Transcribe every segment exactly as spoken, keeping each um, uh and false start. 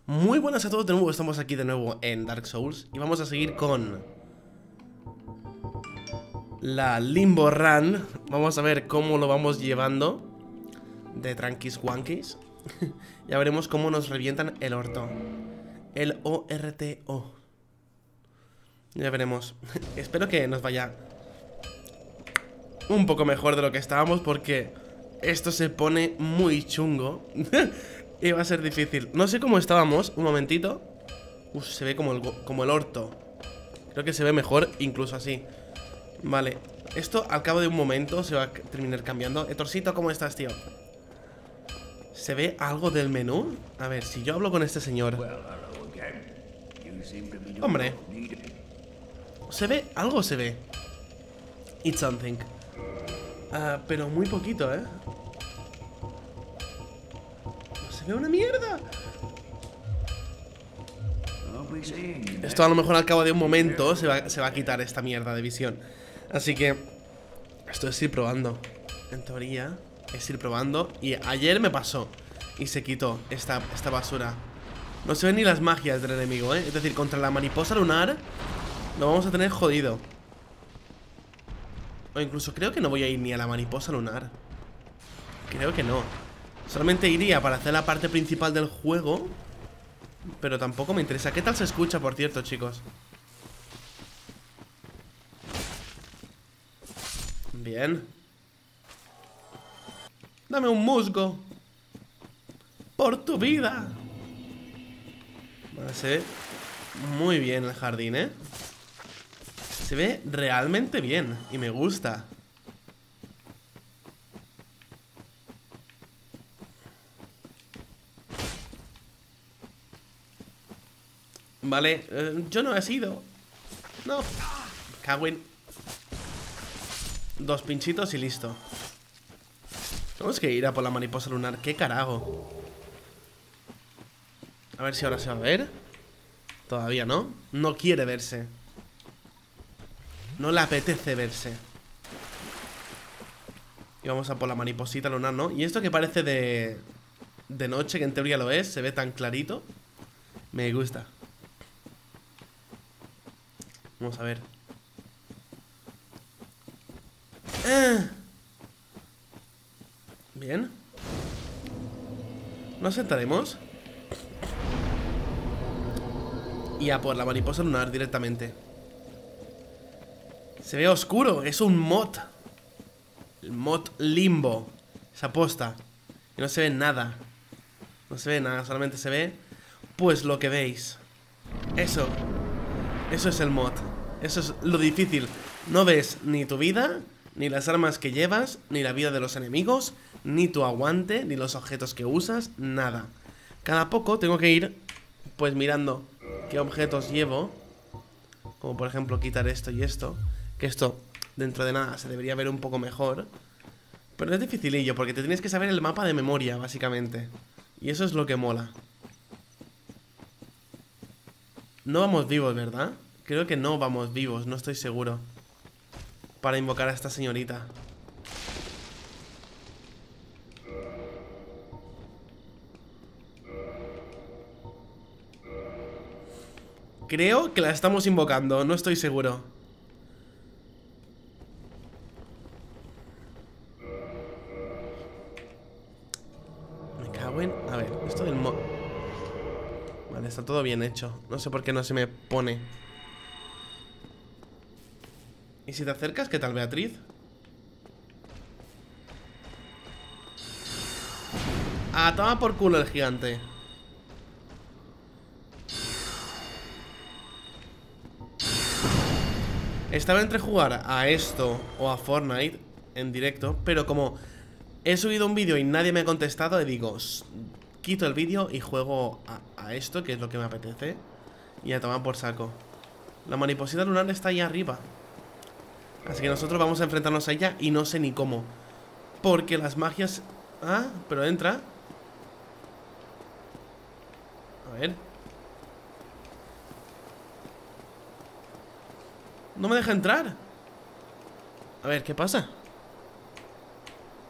Muy buenas a todos de nuevo, estamos aquí de nuevo en Dark Souls y vamos a seguir con la Limbo Run. Vamos a ver cómo lo vamos llevando de tranquis wanquis. Ya veremos cómo nos revientan el orto. El O R T O. Ya veremos. Espero que nos vaya un poco mejor de lo que estábamos, porque esto se pone muy chungo. Y va a ser difícil. No sé cómo estábamos, un momentito. Uf, se ve como el, como el orto. Creo que se ve mejor incluso así. Vale, esto al cabo de un momento se va a terminar cambiando. Etorcito, ¿cómo estás, tío? ¿Se ve algo del menú? A ver, si yo hablo con este señor. Hombre, ¿se ve? Algo se ve. It's something. Uh, pero muy poquito, ¿eh? ¡Se ve una mierda! Esto a lo mejor al cabo de un momento se va, se va a quitar esta mierda de visión. Así que esto es ir probando. En teoría es ir probando. Y ayer me pasó y se quitó esta, esta basura. No se ven ni las magias del enemigo, ¿eh? Es decir, contra la mariposa lunar lo vamos a tener jodido. O incluso creo que no voy a ir ni a la mariposa lunar. Creo que no. Solamente iría para hacer la parte principal del juego, pero tampoco me interesa. ¿Qué tal se escucha, por cierto, chicos? Bien. Dame un musgo por tu vida. Vale, se ve muy bien el jardín, ¿eh? Se ve realmente bien y me gusta. Vale, eh, yo no he sido. No. Cagüín. Dos pinchitos y listo. Tenemos que ir a por la mariposa lunar. ¿Qué carajo? A ver si ahora se va a ver. Todavía no. No quiere verse. No le apetece verse. Y vamos a por la mariposita lunar, ¿no? Y esto que parece de... de noche, que en teoría lo es. Se ve tan clarito. Me gusta. Vamos a ver. ¡Eh! Bien. Nos sentaremos y a por la mariposa lunar directamente. Se ve oscuro, es un mod. El mod Limbo. Se aposta. Y no se ve nada. No se ve nada, solamente se ve pues lo que veis. Eso. Eso es el mod. Eso es lo difícil. No ves ni tu vida, ni las armas que llevas, ni la vida de los enemigos, ni tu aguante, ni los objetos que usas, nada. Cada poco tengo que ir pues mirando qué objetos llevo. Como por ejemplo quitar esto y esto. Que esto dentro de nada se debería ver un poco mejor. Pero es dificilillo porque te tienes que saber el mapa de memoria, básicamente. Y eso es lo que mola. No vamos vivos, ¿verdad? Creo que no vamos vivos, no estoy seguro. Para invocar a esta señorita. Creo que la estamos invocando, no estoy seguro. Me cago en... A ver, esto del mo... Vale, está todo bien hecho. No sé por qué no se me pone. ¿Y si te acercas, qué tal, Beatriz? Ah, toma por culo el gigante. Estaba entre jugar a esto o a Fortnite en directo, pero como he subido un vídeo y nadie me ha contestado, le digo, quito el vídeo y juego a, a esto, que es lo que me apetece. Y a tomar por saco. La mariposita lunar está ahí arriba. Así que nosotros vamos a enfrentarnos a ella y no sé ni cómo. Porque las magias... Ah, pero entra. A ver. No me deja entrar. A ver, ¿qué pasa?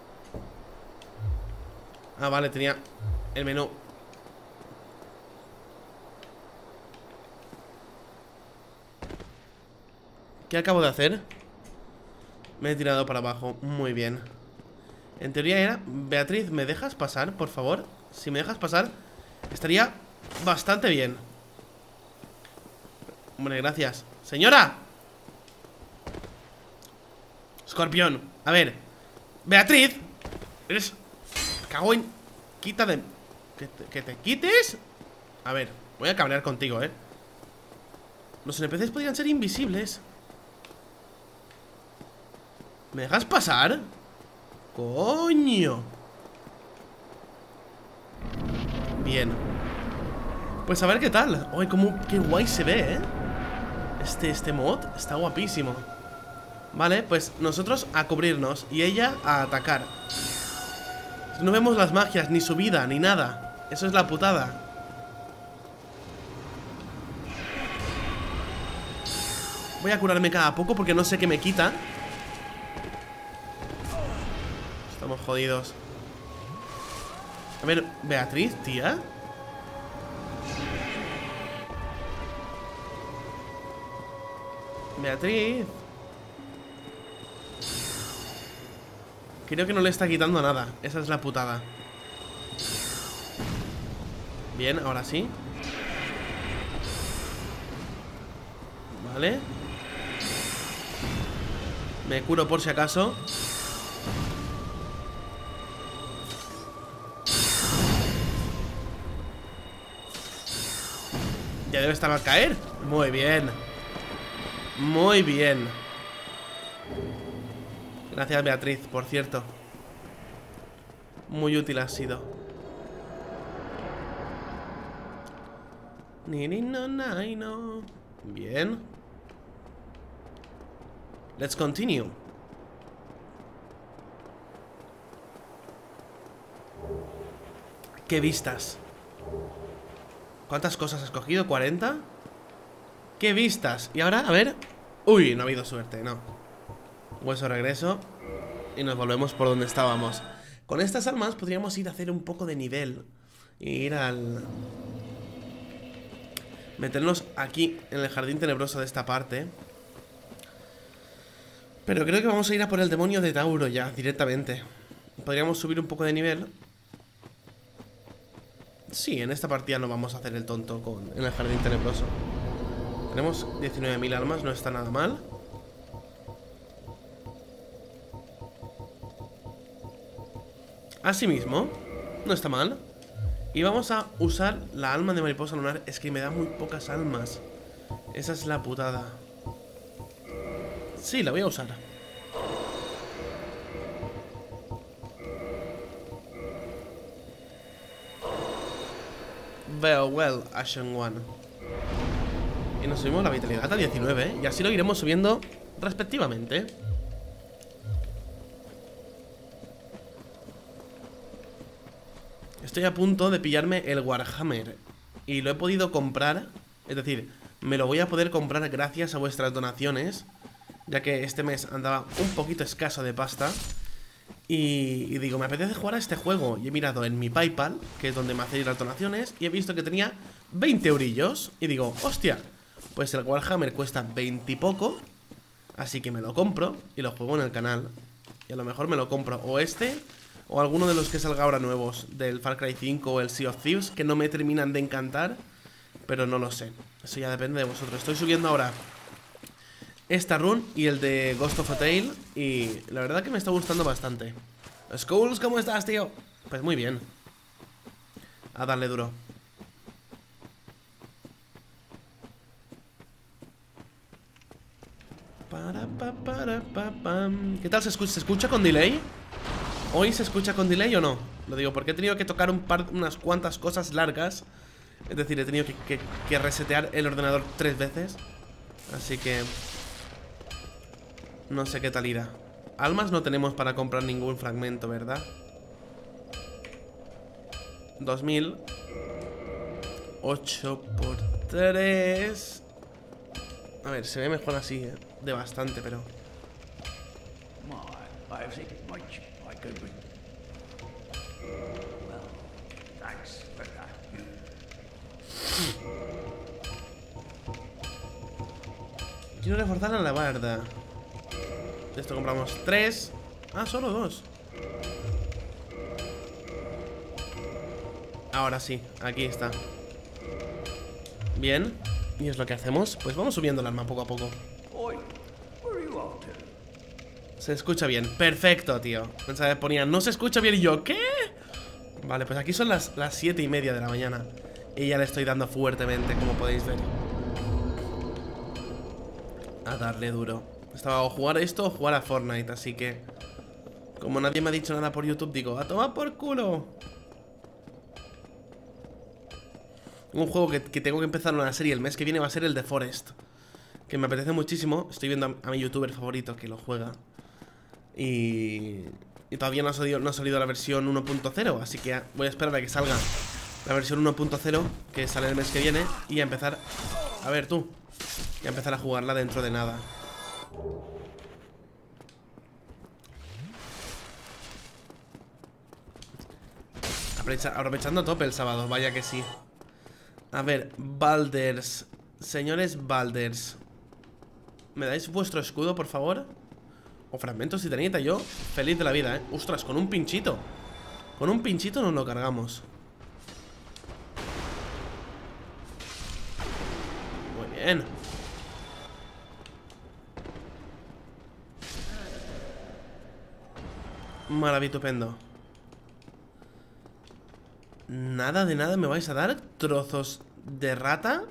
Ah, vale, tenía el menú. ¿Qué acabo de hacer? Me he tirado para abajo. Muy bien. En teoría era... Beatriz, ¿me dejas pasar, por favor? Si me dejas pasar, estaría bastante bien. Hombre, gracias. ¡Señora! Escorpión. A ver. Beatriz. Eres... Cago en... Quita de... ¿Que te, que te quites? A ver, voy a cabrear contigo, ¿eh? Los N P Cs podrían ser invisibles. ¿Me dejas pasar? ¡Coño! Bien. Pues a ver qué tal. ¡Ay, cómo... qué guay se ve, eh! Este, este mod está guapísimo. Vale, pues nosotros a cubrirnos y ella a atacar. No vemos las magias, ni su vida, ni nada. Eso es la putada. Voy a curarme cada poco porque no sé qué me quita. Estamos jodidos. A ver, Beatriz, tía. Beatriz. Creo que no le está quitando nada. Esa es la putada. Bien, ahora sí. Vale. Me curo por si acaso. Ya debe estar al caer. Muy bien. Muy bien. Gracias, Beatriz, por cierto. Muy útil ha sido. Ni ni no ni no. Bien. Let's continue. ¿Qué vistas? ¿Cuántas cosas has cogido? ¿cuarenta? ¿Qué vistas? Y ahora, a ver. Uy, no ha habido suerte, no. Hueso regreso. Y nos volvemos por donde estábamos. Con estas armas podríamos ir a hacer un poco de nivel. Y ir al... meternos aquí en el jardín tenebroso de esta parte. Pero creo que vamos a ir a por el demonio de Tauro ya, directamente. Podríamos subir un poco de nivel. Sí, en esta partida no vamos a hacer el tonto con, en el jardín tenebroso. Tenemos diecinueve mil armas, no está nada mal. Asimismo, no está mal. Y vamos a usar la alma de mariposa lunar. Es que me da muy pocas almas. Esa es la putada. Sí, la voy a usar. Very well, Ashen One. Y nos subimos la vitalidad a diecinueve, ¿eh? Y así lo iremos subiendo respectivamente. Estoy a punto de pillarme el Warhammer. Y lo he podido comprar. Es decir, me lo voy a poder comprar gracias a vuestras donaciones, ya que este mes andaba un poquito escaso de pasta. Y, y digo, me apetece jugar a este juego. Y he mirado en mi PayPal, que es donde me hacéis las donaciones, y he visto que tenía veinte eurillos. Y digo, hostia, pues el Warhammer cuesta veinte y poco. Así que me lo compro y lo juego en el canal. Y a lo mejor me lo compro o este, o alguno de los que salga ahora nuevos, del Far Cry cinco o el Sea of Thieves, que no me terminan de encantar. Pero no lo sé, eso ya depende de vosotros. Estoy subiendo ahora esta run y el de Ghost of a Tale, y la verdad que me está gustando bastante. Skulls, ¿cómo estás, tío? Pues muy bien. A darle duro. Para, pa, para, pa, pam. ¿Qué tal se escucha? ¿Se escucha con delay? ¿Hoy se escucha con delay o no? Lo digo porque he tenido que tocar un par, unas cuantas cosas largas. Es decir, he tenido que, que, que resetear el ordenador tres veces. Así que... no sé qué tal irá. Almas no tenemos para comprar ningún fragmento, ¿verdad? dos mil. ocho por tres. A ver, se ve mejor así, ¿eh? De bastante, pero... Quiero reforzar la alabarda. De esto compramos tres. Ah, solo dos. Ahora sí, aquí está. Bien. Y es lo que hacemos. Pues vamos subiendo el arma poco a poco. Se escucha bien. Perfecto, tío. Pensaba que ponía, no se escucha bien. Y yo, ¿qué? Vale, pues aquí son las, las siete y media de la mañana. Y ya le estoy dando fuertemente, como podéis ver. A darle duro. Estaba o jugar esto o jugar a Fortnite, así que como nadie me ha dicho nada por YouTube, digo, ¡a tomar por culo! Un juego que, que tengo que empezar una serie el mes que viene va a ser el de Forest, que me apetece muchísimo. Estoy viendo a, a mi youtuber favorito que lo juega. Y, y todavía no ha, salido, no ha salido la versión uno punto cero, así que voy a esperar a que salga la versión uno punto cero, que sale el mes que viene, y a empezar... A ver, tú. Y a empezar a jugarla dentro de nada. Aprovecha, aprovechando a tope el sábado, vaya que sí. A ver, Balders. Señores Balders, ¿me dais vuestro escudo, por favor? O fragmentos titanita, yo feliz de la vida, ¿eh? Ostras, con un pinchito. Con un pinchito nos lo cargamos. Muy bien. Maravitupendo. Nada de nada me vais a dar. Trozos de rata.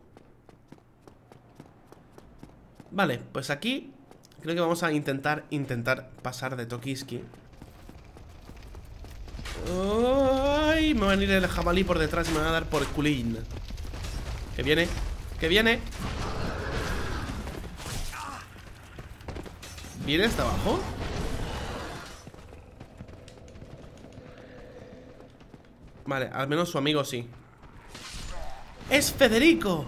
Vale, pues aquí creo que vamos a intentar Intentar pasar de Tokiski. ¡Ay! Me va a venir el jabalí por detrás y me va a dar por culín. Que viene, que viene. ¿Viene hasta abajo? Vale, al menos su amigo sí. ¡Es Federico!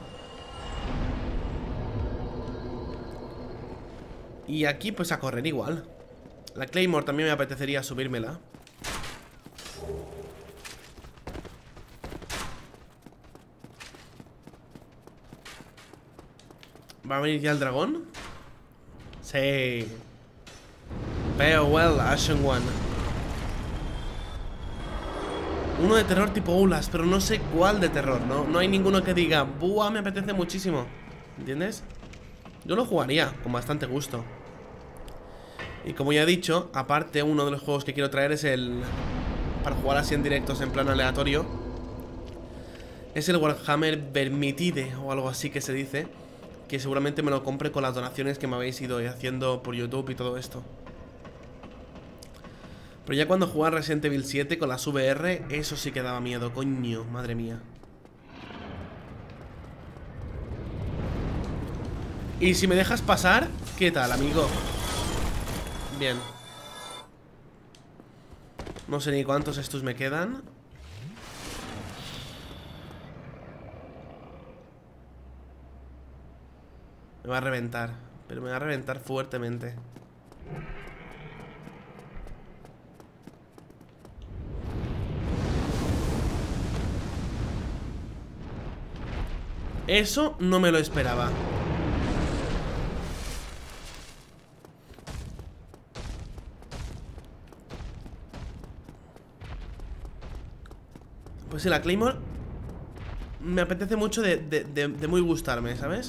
Y aquí pues a correr igual. La Claymore también me apetecería subírmela. ¿Va a venir ya el dragón? Sí. Farewell, Ashen One. Uno de terror tipo Ulas, pero no sé cuál de terror. No, no hay ninguno que diga, buah, me apetece muchísimo. ¿Entiendes? Yo lo jugaría con bastante gusto. Y como ya he dicho, aparte uno de los juegos que quiero traer es el... Para jugar así en directos en plan aleatorio. Es el Warhammer Vermintide o algo así que se dice. Que seguramente me lo compre con las donaciones que me habéis ido haciendo por YouTube y todo esto. Pero ya cuando jugaba Resident Evil siete con las V R, eso sí que daba miedo, coño, madre mía. Y si me dejas pasar, ¿qué tal, amigo? Bien. No sé ni cuántos estos me quedan. Me va a reventar. Pero me va a reventar fuertemente. Eso no me lo esperaba. Pues sí, la Claymore me apetece mucho de, de, de, de muy gustarme, ¿sabes?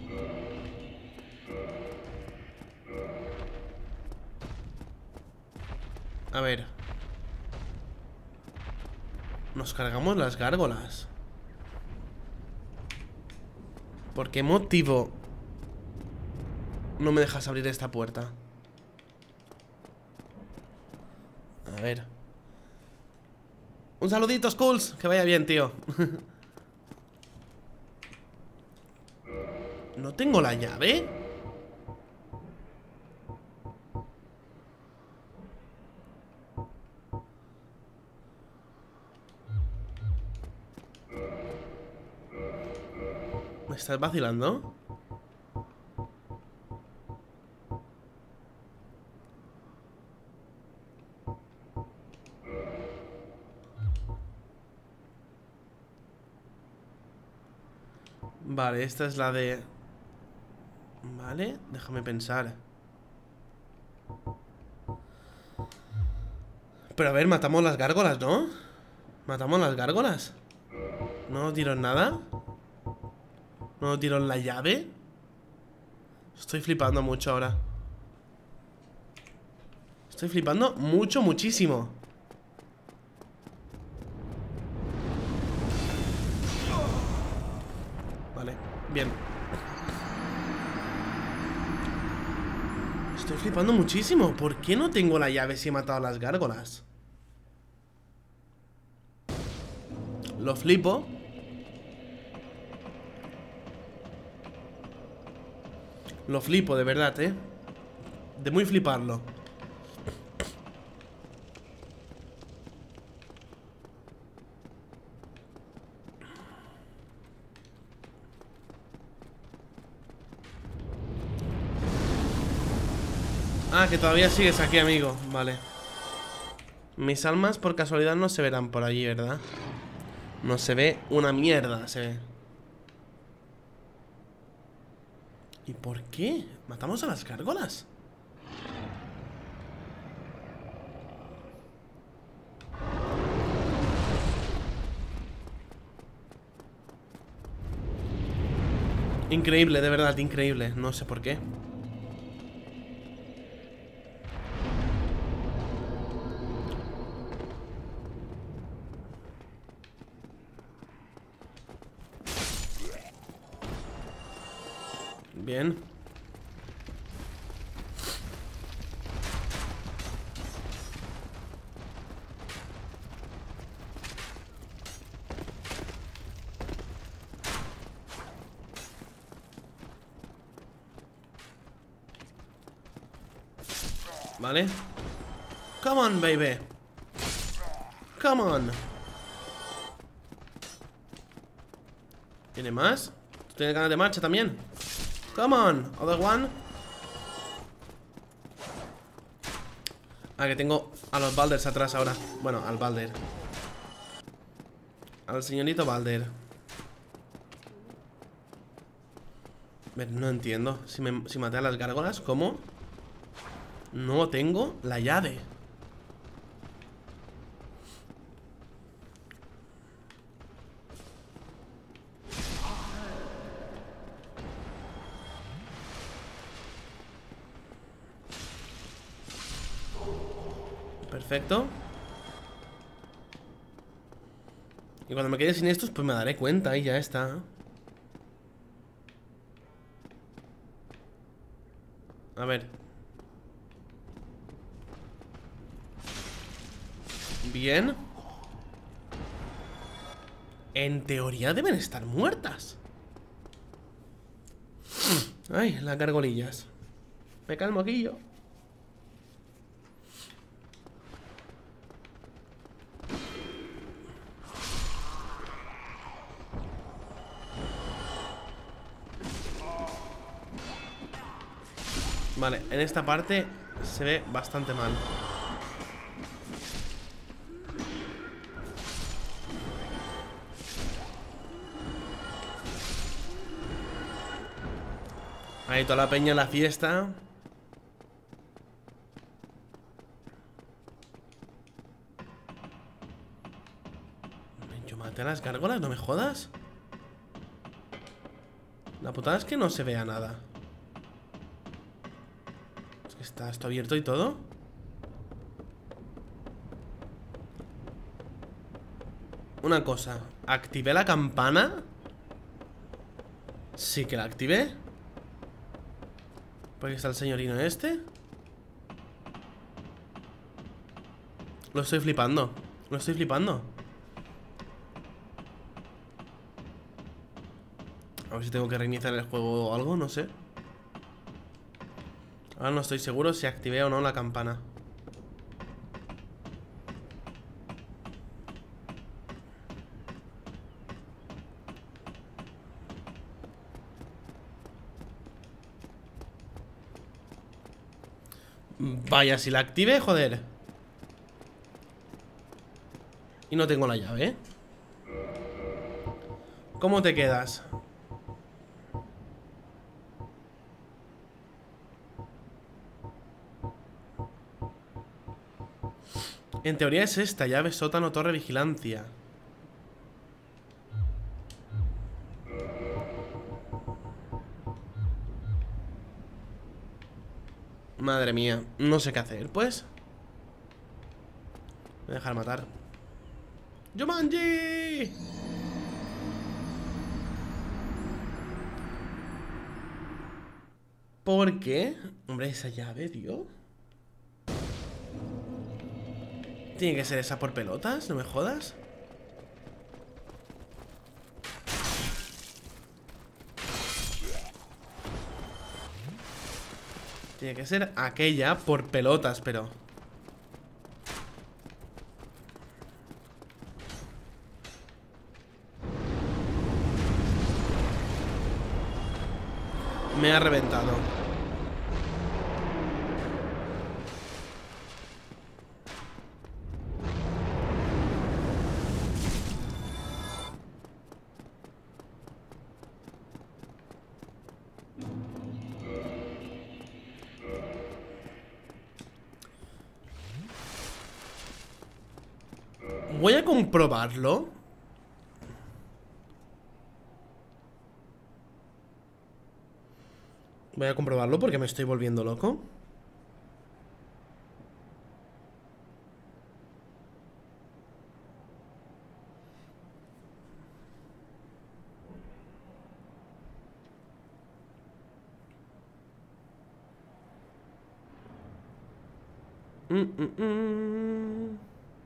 A ver. Nos cargamos las gárgolas. ¿Por qué motivo no me dejas abrir esta puerta? A ver. Un saludito, Skulls. Que vaya bien, tío. ¿No tengo la llave? ¿Me estás vacilando? Vale, esta es la de... Vale, déjame pensar. Pero a ver, matamos las gárgolas, ¿no? Matamos las gárgolas. ¿No tiro nada? ¿No tiro la llave? Estoy flipando mucho ahora. Estoy flipando mucho, muchísimo. Vale, bien. Estoy flipando muchísimo. ¿Por qué no tengo la llave si he matado a las gárgolas? Lo flipo. Lo flipo, de verdad, ¿eh? De muy fliparlo. Ah, que todavía sigues aquí, amigo. Vale. Mis almas por casualidad no se verán por allí, ¿verdad? No se ve una mierda, se ve. ¿Y por qué? ¿Matamos a las gárgolas? Increíble, de verdad, increíble. No sé por qué. Bien. Vale. Come on, baby. Come on. ¿Tiene más? ¿Tú tienes ganas de marcha también? Come on, other one. Ah, que tengo a los Balders atrás ahora. Bueno, al Balder. Al señorito Balder. A ver, no entiendo. Si, me, si maté a las gárgolas, ¿cómo? No tengo la llave. Perfecto. Y cuando me quede sin estos, pues me daré cuenta y ya está. A ver. Bien. En teoría deben estar muertas. Ay, las gargolillas. Me cae el moquillo. Vale, en esta parte se ve bastante mal. Ahí toda la peña en la fiesta. Yo maté a las gárgolas, no me jodas. La putada es que no se vea nada. Es que está esto abierto y todo. Una cosa, ¿activé la campana? Sí que la activé. ¿Por qué está el señorino este? Lo estoy flipando. Lo estoy flipando. A ver si tengo que reiniciar el juego o algo, no sé. Ahora no estoy seguro si activé o no la campana. Vaya, si la activé, joder. Y no tengo la llave. ¿Cómo te quedas? En teoría es esta, llave, sótano, torre, vigilancia. Madre mía, no sé qué hacer, pues. Voy a dejar matar. ¡Jumanji! ¿Por qué? Hombre, esa llave, tío. ¿Tiene que ser esa por pelotas? ¿No me jodas? Tiene que ser aquella por pelotas, pero... Me ha reventado. Voy a comprobarlo. Voy a comprobarlo porque me estoy volviendo loco. Mm, mm, mm.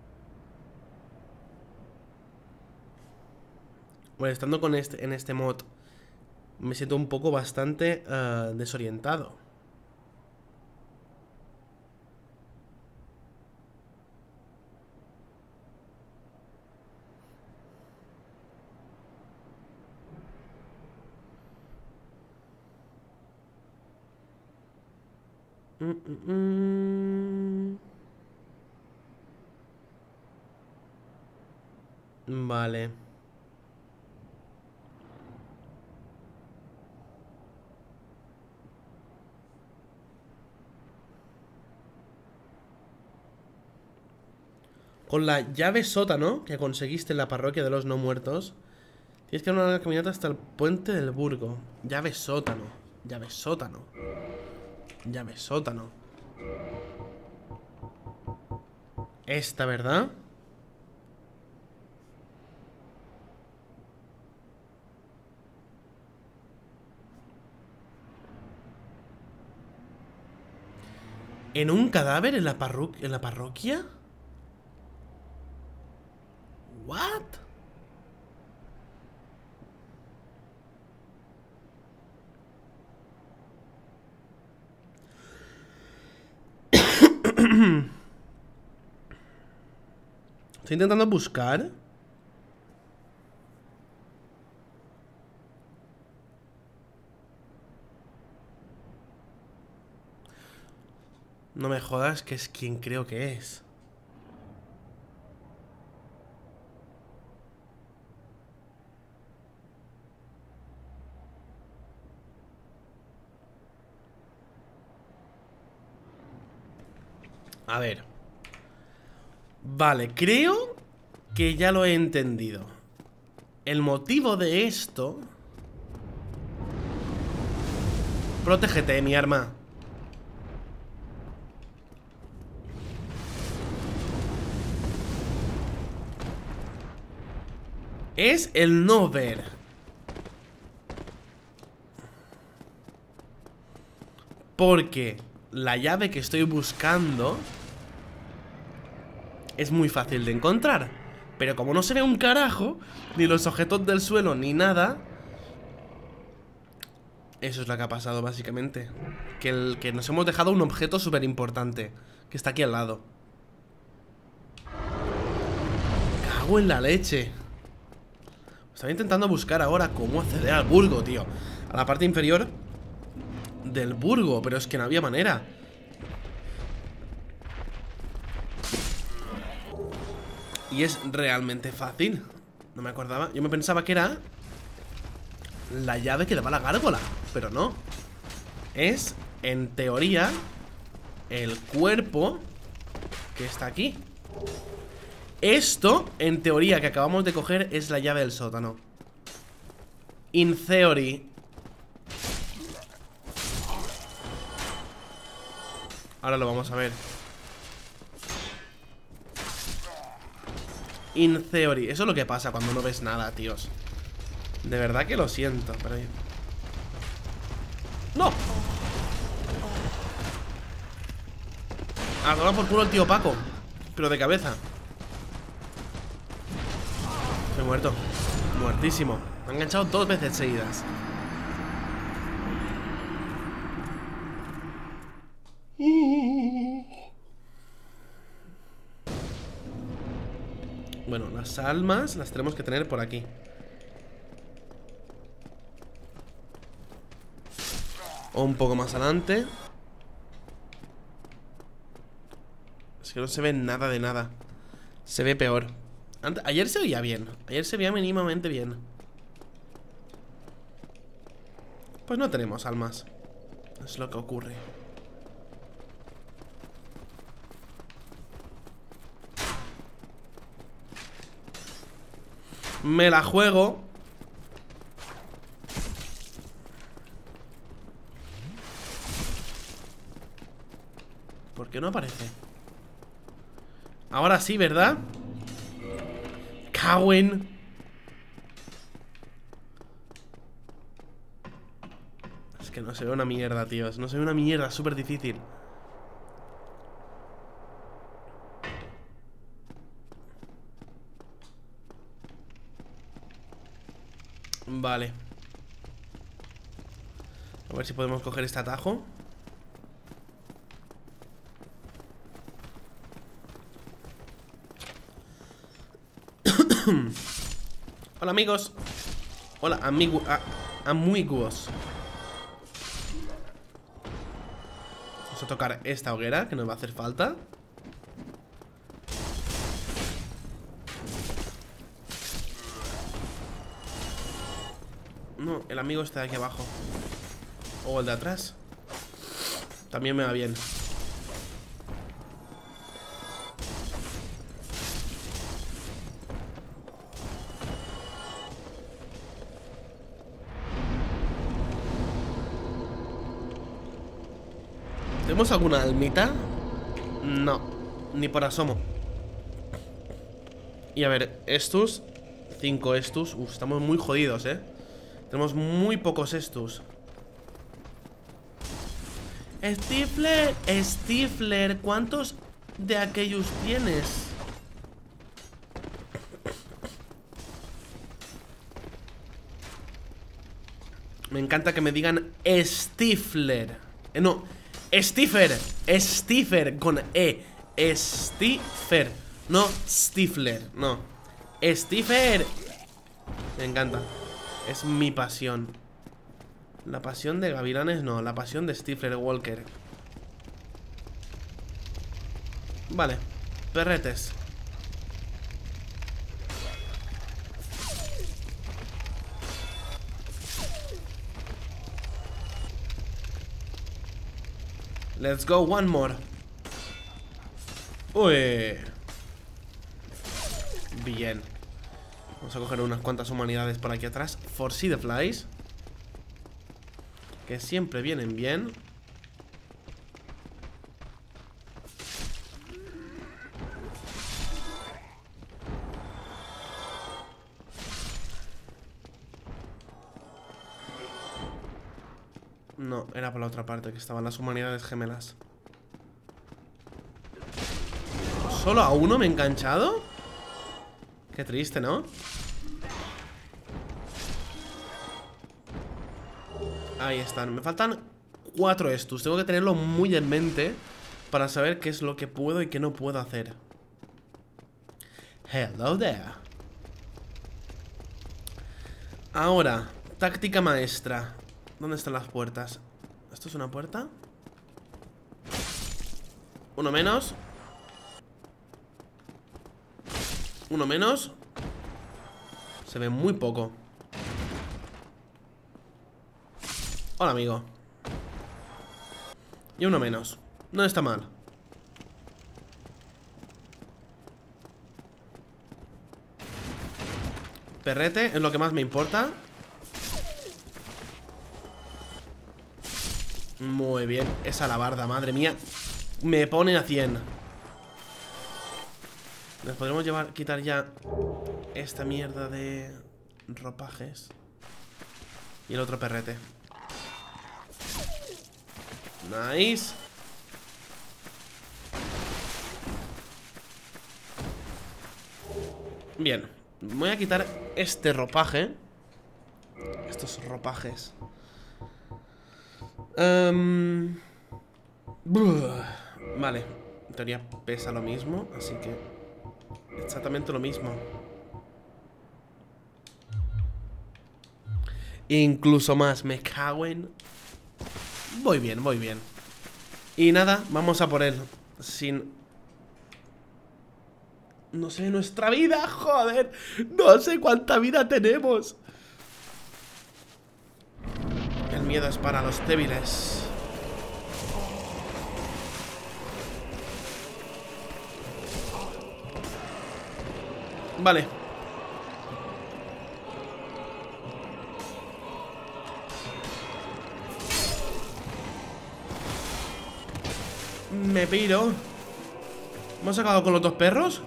Bueno, estando con este, en este mod, me siento un poco bastante uh, desorientado. Mm, mm, mm. Vale. Con la llave sótano que conseguiste en la parroquia de los no muertos, tienes que dar una caminata hasta el puente del Burgo. Llave sótano. Llave sótano. Llave sótano. Esta, ¿verdad? ¿En un cadáver en la, parro en la parroquia? ¿What? Estoy intentando buscar. No me jodas que es quien creo que es. A ver. Vale, creo que ya lo he entendido. El motivo de esto... Protégete, mi arma. Es el no ver. Porque la llave que estoy buscando es muy fácil de encontrar. Pero como no se ve un carajo, ni los objetos del suelo, ni nada... Eso es lo que ha pasado, básicamente. Que, el, que nos hemos dejado un objeto súper importante, que está aquí al lado. Cago en la leche. Estaba intentando buscar ahora cómo acceder al burgo, tío. A la parte inferior del burgo, pero es que no había manera. Y es realmente fácil. No me acordaba. Yo me pensaba que era la llave que le va a la gárgola, pero no. Es, en teoría, el cuerpo que está aquí. Esto, en teoría, que acabamos de coger, es la llave del sótano. In theory. Ahora lo vamos a ver. In theory. Eso es lo que pasa cuando no ves nada, tíos. De verdad que lo siento, pero... ¡No! Ahora por culo el tío Paco. Pero de cabeza. Estoy muerto. Muertísimo. Me han enganchado dos veces seguidas. Bueno, las almas las tenemos que tener por aquí. O un poco más adelante. Es que no se ve nada de nada. Se ve peor. Ante- Ayer se veía bien. Ayer se veía mínimamente bien. Pues no tenemos almas. Es lo que ocurre. Me la juego. ¿Por qué no aparece? Ahora sí, ¿verdad? Cowen. Es que no se ve una mierda, tíos. No se ve una mierda, es súper difícil. Vale. A ver si podemos coger este atajo. Hola, amigos. Hola, amigo, a, amigos. Vamos a tocar esta hoguera, que nos va a hacer falta. No, el amigo está aquí abajo. O el de atrás. También me va bien. ¿Tenemos alguna almita? No, ni por asomo. Y a ver, estos cinco estos. Uf, estamos muy jodidos, eh. Tenemos muy pocos estos. Stifler, Stifler, ¿cuántos de aquellos tienes? Me encanta que me digan Stifler. Eh, no, Stifler, Stifler con E. Stifler, no Stifler, no. Stifler. Me encanta. Es mi pasión. La pasión de Gavilanes no, la pasión de Stifler Walker. Vale, perretes. Let's go, one more. Uy. Bien. Vamos a coger unas cuantas humanidades por aquí atrás. Foresee the flies, que siempre vienen bien. No, era por la otra parte, que estaban las humanidades gemelas. ¿Solo a uno me he enganchado? Qué triste, ¿no? Ahí están, me faltan cuatro estos. Tengo que tenerlo muy en mente para saber qué es lo que puedo y qué no puedo hacer. Hello there. Ahora, táctica maestra. ¿Dónde están las puertas? ¿Esto es una puerta? Uno menos. Uno menos. Se ve muy poco. Hola, amigo. Y uno menos. No está mal. perrete es lo que más me importa. Muy bien. Esa alabarda, madre mía. Me pone a cien. Nos podremos llevar, quitar ya esta mierda de ropajes. Y el otro perrete. Nice. Bien. Voy a quitar este ropaje. Estos ropajes. Um, vale. En teoría pesa lo mismo, así que exactamente lo mismo. Incluso más. Me cago en... Voy bien, voy bien. Y nada, vamos a por él. Sin... No sé, nuestra vida, joder. No sé cuánta vida tenemos. El miedo es para los débiles. Vale. Me piro. ¿Hemos acabado con los dos perros?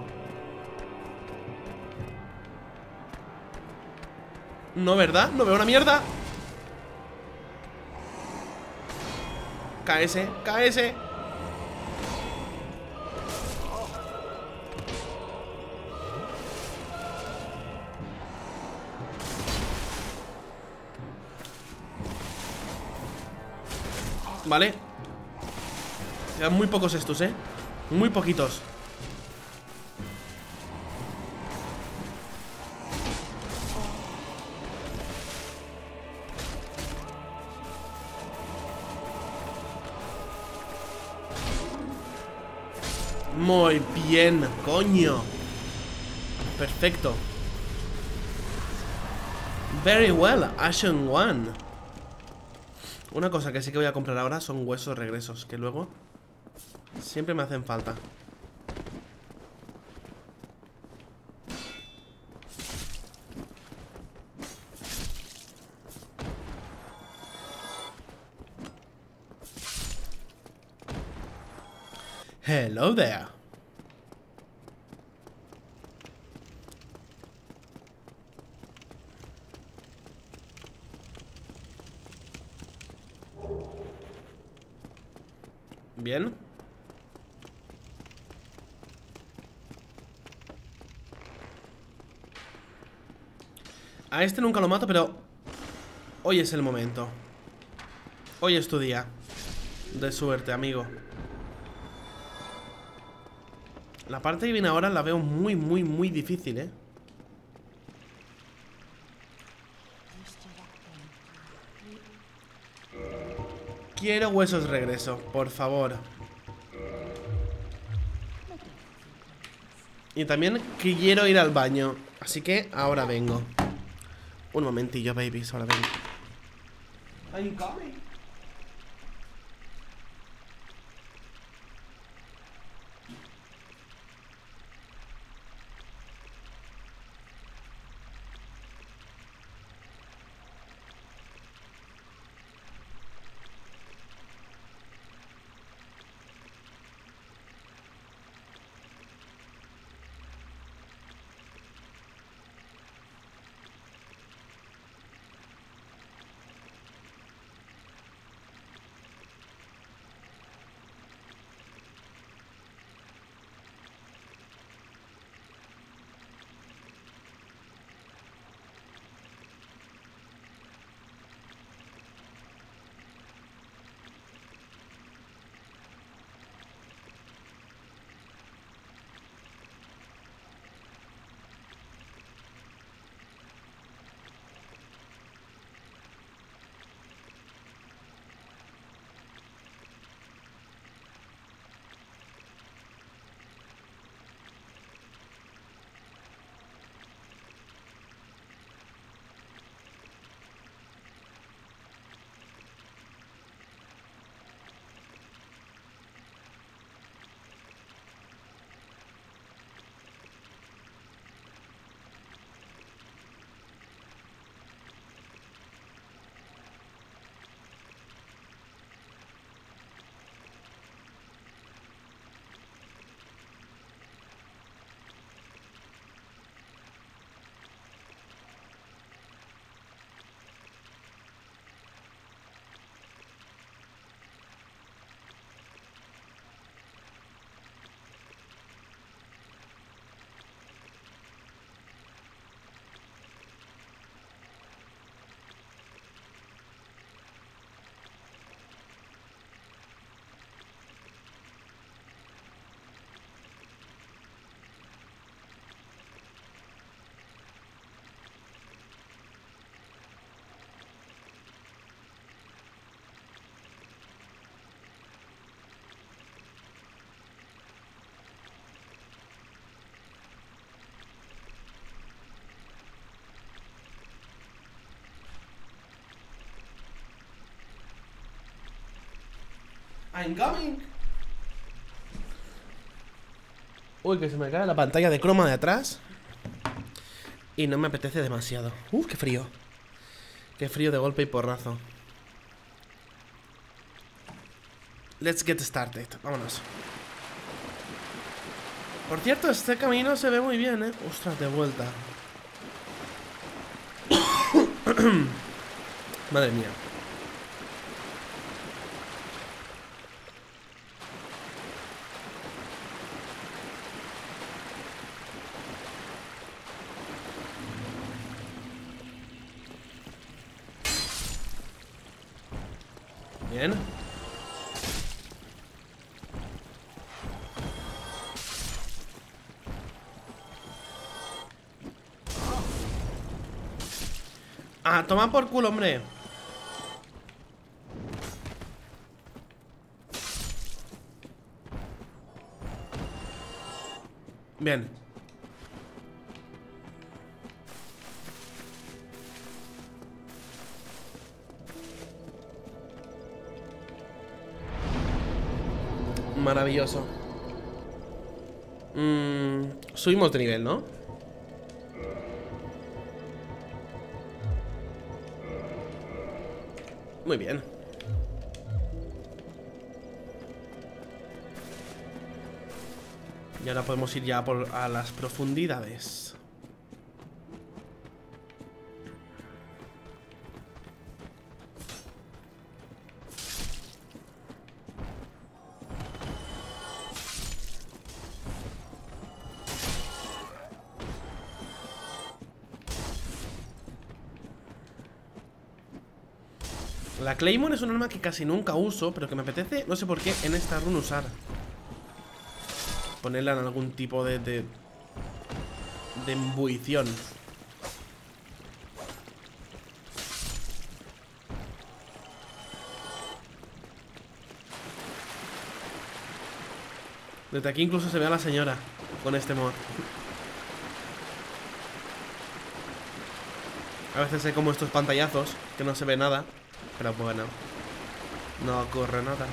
No, ¿verdad? No veo una mierda. K S, K S. Vale. Quedan muy pocos estos, eh. Muy poquitos. Muy bien, coño. Perfecto. Very well, Ashen One. Una cosa que sí que voy a comprar ahora son huesos regresos, que luego siempre me hacen falta. Hello there. Bien. A este nunca lo mato, pero hoy es el momento. Hoy es tu día de suerte, amigo. La parte que viene ahora la veo muy, muy, muy difícil, ¿eh? Quiero huesos regreso, por favor. Y también quiero ir al baño. Así que ahora vengo. Un momentillo, babies, ahora vengo. Are you coming? I'm coming. Uy, que se me cae la pantalla de croma de atrás. Y no me apetece demasiado. Uf, qué frío. Qué frío de golpe y porrazo. Let's get started. Vámonos. Por cierto, este camino se ve muy bien, ¿eh? Ostras, de vuelta. Madre mía. Bien. Ah, toma por culo, hombre. Bien. Maravilloso. Mm, subimos de nivel, ¿no? Muy bien. Y ahora podemos ir ya por, a las profundidades. La Claymore es un arma que casi nunca uso, pero que me apetece, no sé por qué, en esta run usar. Ponerla en algún tipo de... De, de embuición. Desde aquí incluso se ve a la señora con este mod. A veces hay como estos pantallazos que no se ve nada, pero bueno, no ocurre nada.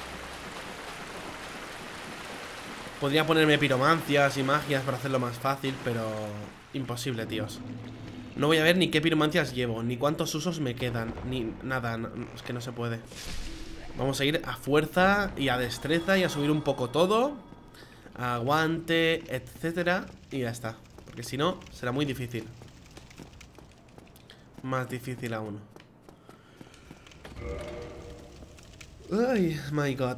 Podría ponerme piromancias y magias para hacerlo más fácil, pero imposible, tíos. No voy a ver ni qué piromancias llevo, ni cuántos usos me quedan, ni nada, no, es que no se puede. Vamos a ir a fuerza y a destreza y a subir un poco todo. A aguante, etcétera. Y ya está, porque si no, será muy difícil. Más difícil aún. Ay, my god.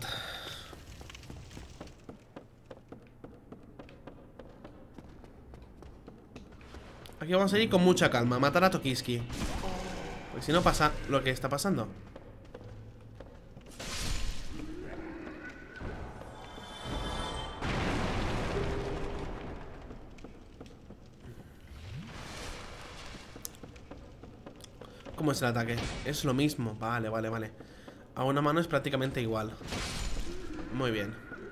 Aquí vamos a ir con mucha calma, matar a Tokiski. Porque si no pasa lo que está pasando. ¿Cómo es el ataque? Es lo mismo, vale, vale, vale. A una mano es prácticamente igual. Muy bien.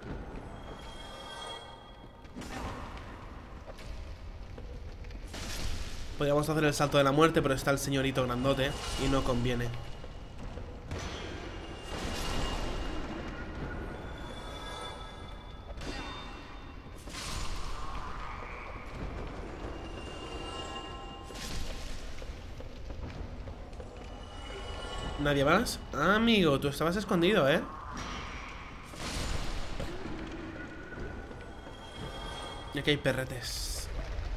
Podríamos hacer el salto de la muerte, pero está el señorito grandote y no conviene. ¿Nadie más? Ah, amigo, tú estabas escondido, ¿eh? Y aquí hay perretes.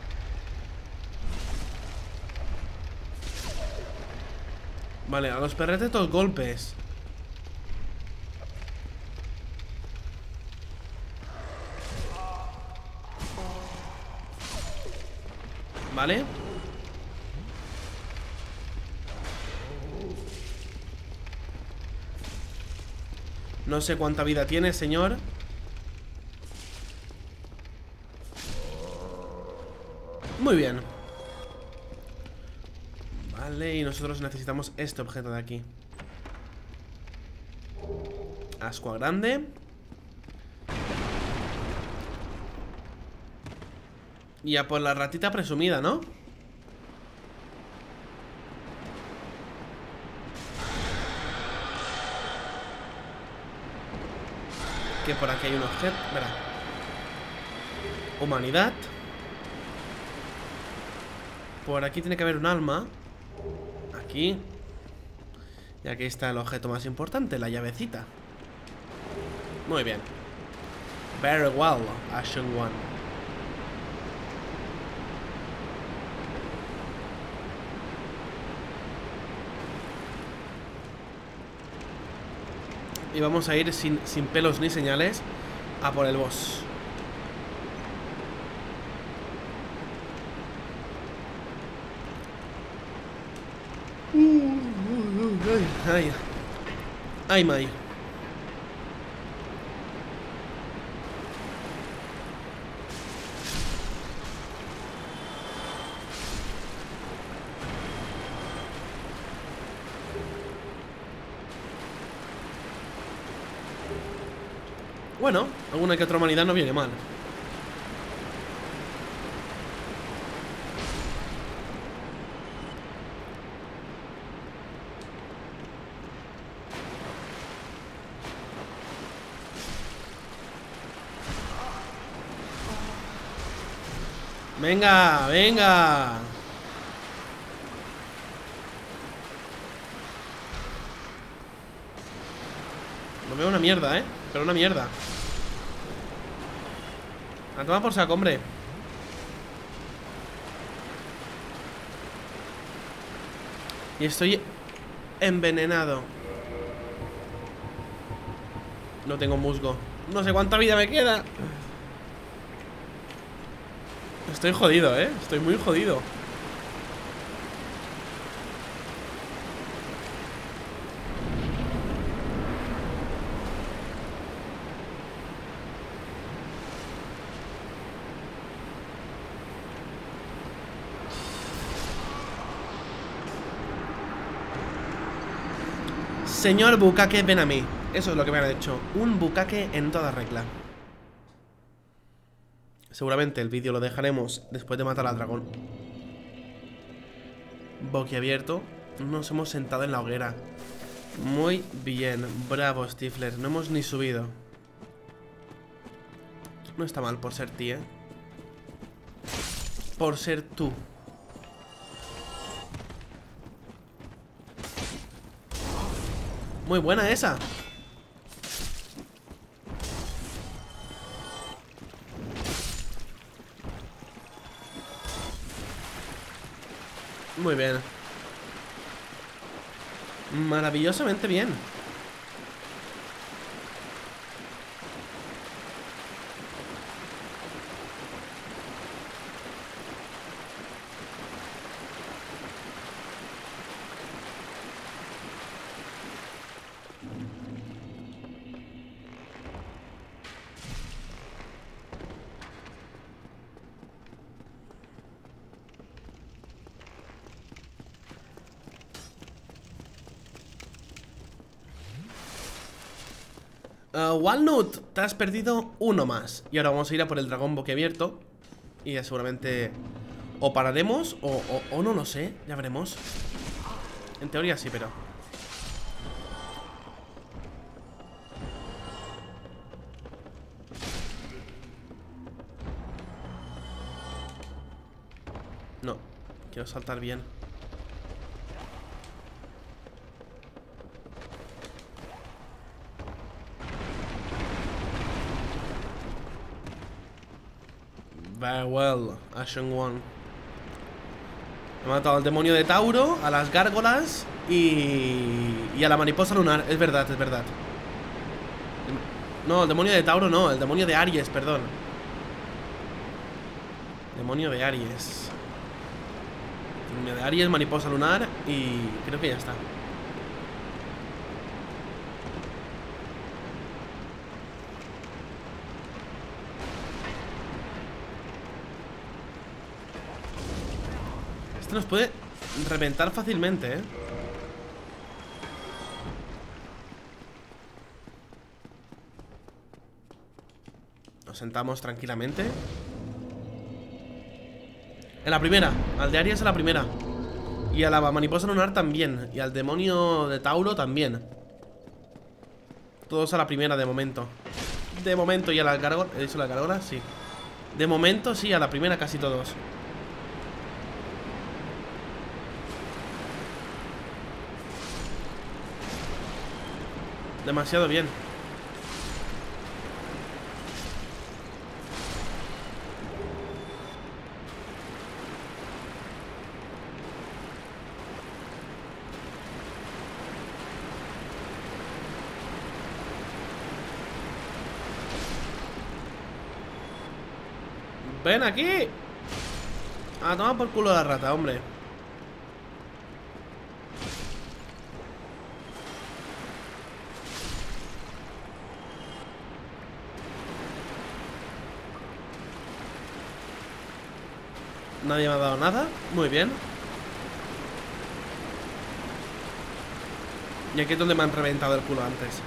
Vale, a los perretes dos golpes. Vale. No sé cuánta vida tiene, señor. Muy bien. Vale, y nosotros necesitamos este objeto de aquí. Ascua grande. Y a por la ratita presumida, ¿no? que por aquí hay un objeto. Verá. Humanidad. Por aquí tiene que haber un alma. Aquí. Y aquí está el objeto más importante, la llavecita. Muy bien. Very well, Action One. Y vamos a ir sin, sin pelos ni señales a por el boss. Ay, ay, May. Bueno, alguna que otra humanidad no viene mal. Venga, venga. No veo una mierda, ¿eh? Pero una mierda. A tomar por saco, hombre. Y estoy envenenado. No tengo musgo. No sé cuánta vida me queda. Estoy jodido, ¿eh? Estoy muy jodido. Señor Bukake, ven a mí. Eso es lo que me han hecho. Un Bukake en toda regla. Seguramente el vídeo lo dejaremos después de matar al dragón. Boquiabierto. Nos hemos sentado en la hoguera. Muy bien. Bravo, Stifler. No hemos ni subido. No está mal por ser ti, ¿eh? Por ser tú. Muy buena esa. Muy bien. Maravillosamente bien. Uh, Walnut, te has perdido uno más. Y ahora vamos a ir a por el dragón boquiabierto. Y ya seguramente o pararemos o, o, o no lo sé, ya veremos. En teoría sí, pero no, quiero saltar bien. Very well, Ashen One. He matado al demonio de Tauro, a las gárgolas y, y a la mariposa lunar. Es verdad, es verdad. No, el demonio de Tauro no, el demonio de Aries, perdón. Demonio de Aries. Demonio de Aries, mariposa lunar y creo que ya está. Este nos puede reventar fácilmente, ¿eh? Nos sentamos tranquilamente. En la primera, al de Aries en la primera. Y a la mariposa lunar también. Y al demonio de Tauro también. Todos a la primera de momento. De momento y a la gárgola. ¿He dicho la gárgola? Sí. De momento sí, a la primera casi todos. Demasiado bien. ¡Ven aquí! A tomar por culo la rata, hombre. Nadie me ha dado nada. Muy bien. Y aquí es donde me han reventado el culo antes.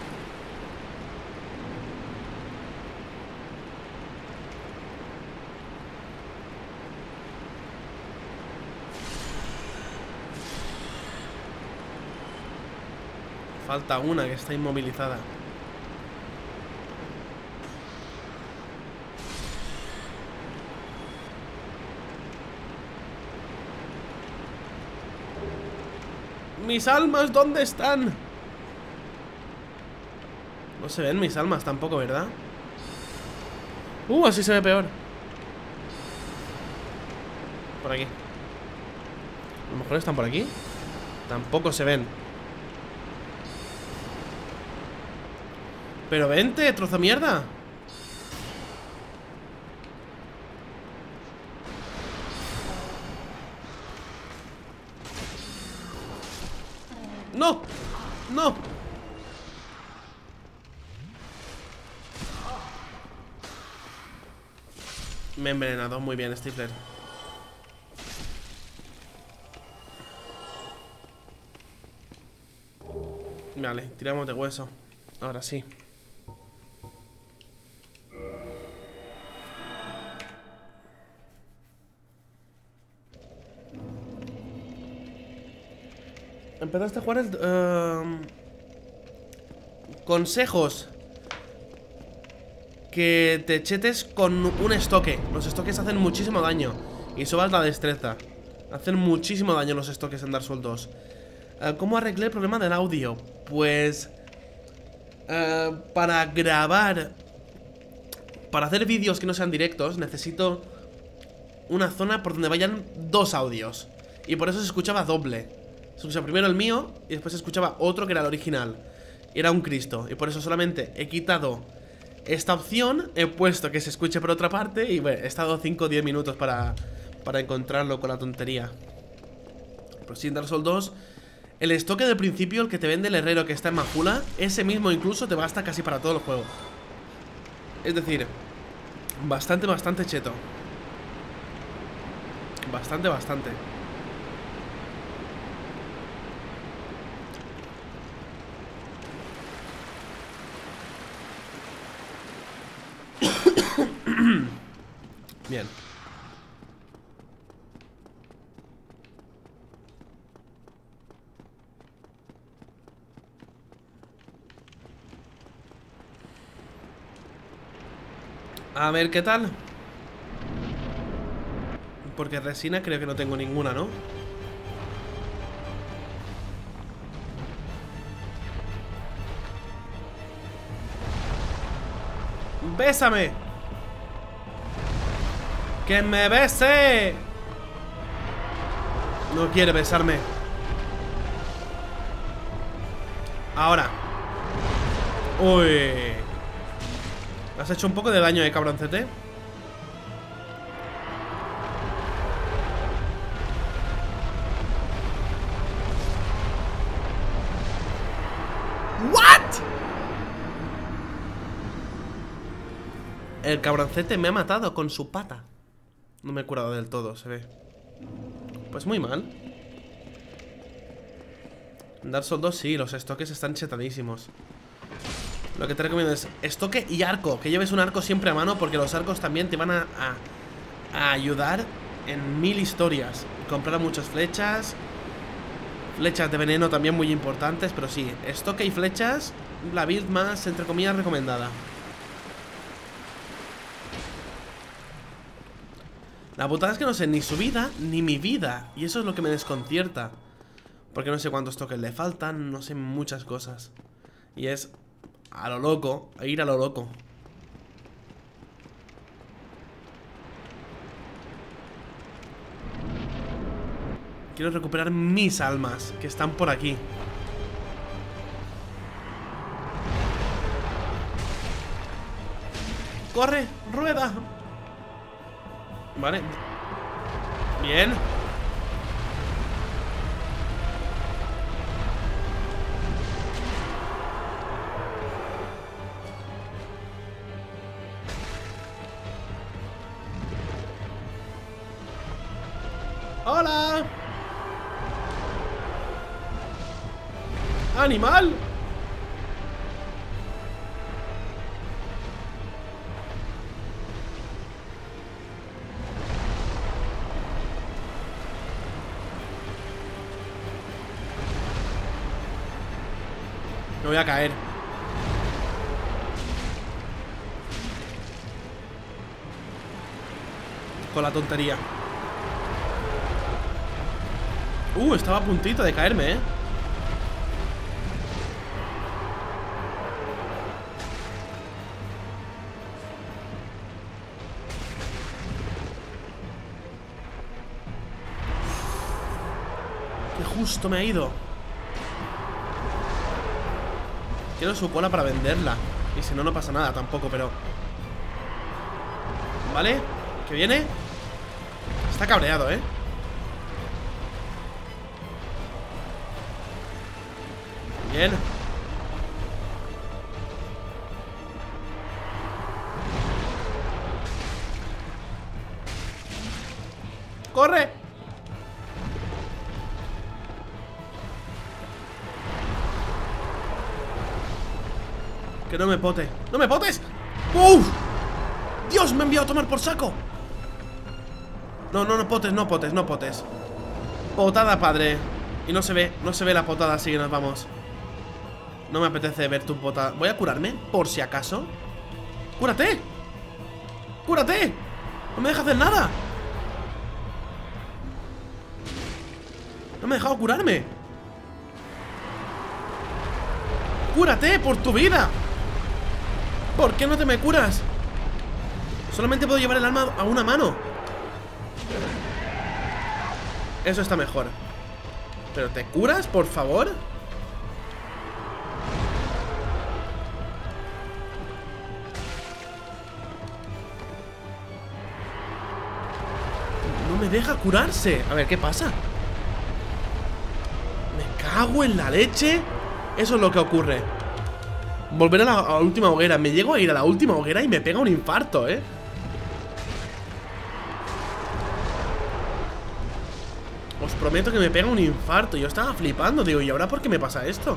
Falta una que está inmovilizada. ¿Mis almas dónde están? No se ven mis almas tampoco, ¿verdad? Uh, así se ve peor. Por aquí. A lo mejor están por aquí. Tampoco se ven. Pero vente, trozo de mierda. ¡No! ¡No! Me he envenenado. Muy bien, Stifler. Vale, tiramos de hueso. Ahora sí. Empezaste a jugar el... Uh, consejos. Que te chetes con un estoque. Los estoques hacen muchísimo daño. Y subas la destreza. Hacen muchísimo daño los estoques en Dark Souls dos. uh, ¿Cómo arreglé el problema del audio? Pues... Uh, para grabar... Para hacer vídeos que no sean directos, necesito una zona por donde vayan dos audios. Y por eso se escuchaba doble. Se escuchaba primero el mío y después se escuchaba otro que era el original. Y era un Cristo. Y por eso solamente he quitado esta opción, he puesto que se escuche por otra parte. Y bueno, he estado cinco o diez minutos para, para encontrarlo con la tontería. Pero sí, en Dark Souls dos, el estoque del principio, el que te vende el herrero que está en Majula, ese mismo incluso te basta casi para todo el juego. Es decir, bastante, bastante cheto. Bastante, bastante. Bien. A ver qué tal. Porque resina creo que no tengo ninguna, ¿no? ¡Bésame! ¡Que me bese! No quiere besarme. Ahora. Uy. Has hecho un poco de daño, eh, cabroncete. ¿What? El cabroncete me ha matado con su pata. No me he curado del todo, se ve. Pues muy mal. En Dark Souls dos sí, los estoques están chetadísimos. Lo que te recomiendo es estoque y arco. Que lleves un arco siempre a mano, porque los arcos también te van a, a, a ayudar en mil historias. Comprar muchas flechas. Flechas de veneno también muy importantes. Pero sí, estoque y flechas, la build más, entre comillas, recomendada. La putada es que no sé ni su vida ni mi vida. Y eso es lo que me desconcierta. Porque no sé cuántos toques le faltan. No sé muchas cosas. Y es a lo loco, a ir a lo loco. Quiero recuperar mis almas, que están por aquí. ¡Corre! ¡Rueda! Vale. Bien. ¡Hola! ¡Animal! Me voy a caer. Con la tontería. Uh, estaba a puntito de caerme, eh. Que justo me ha ido. Quiero su cola para venderla. Y si no, no pasa nada tampoco, pero... ¿Vale? ¿Que viene? Está cabreado, ¿eh? Bien. ¡Corre! Que no me pote. ¡No me potes! ¡Uf! ¡Dios! Me he enviado a tomar por saco. No, no, no potes, no potes, no potes. Potada, padre. Y no se ve, no se ve la potada, así que nos vamos. No me apetece ver tu potada. Voy a curarme, por si acaso. ¡Cúrate! ¡Cúrate! No me deja hacer nada. No me ha dejado curarme. ¡Cúrate por tu vida! ¿Por qué no te me curas? Solamente puedo llevar el alma a una mano. Eso está mejor. ¿Pero te curas, por favor? No me deja curarse. A ver, ¿qué pasa? Me cago en la leche. Eso es lo que ocurre. Volver a la, a la última hoguera. Me llego a ir a la última hoguera y me pega un infarto, ¿eh? Os prometo que me pega un infarto. Yo estaba flipando, digo, ¿y ahora por qué me pasa esto?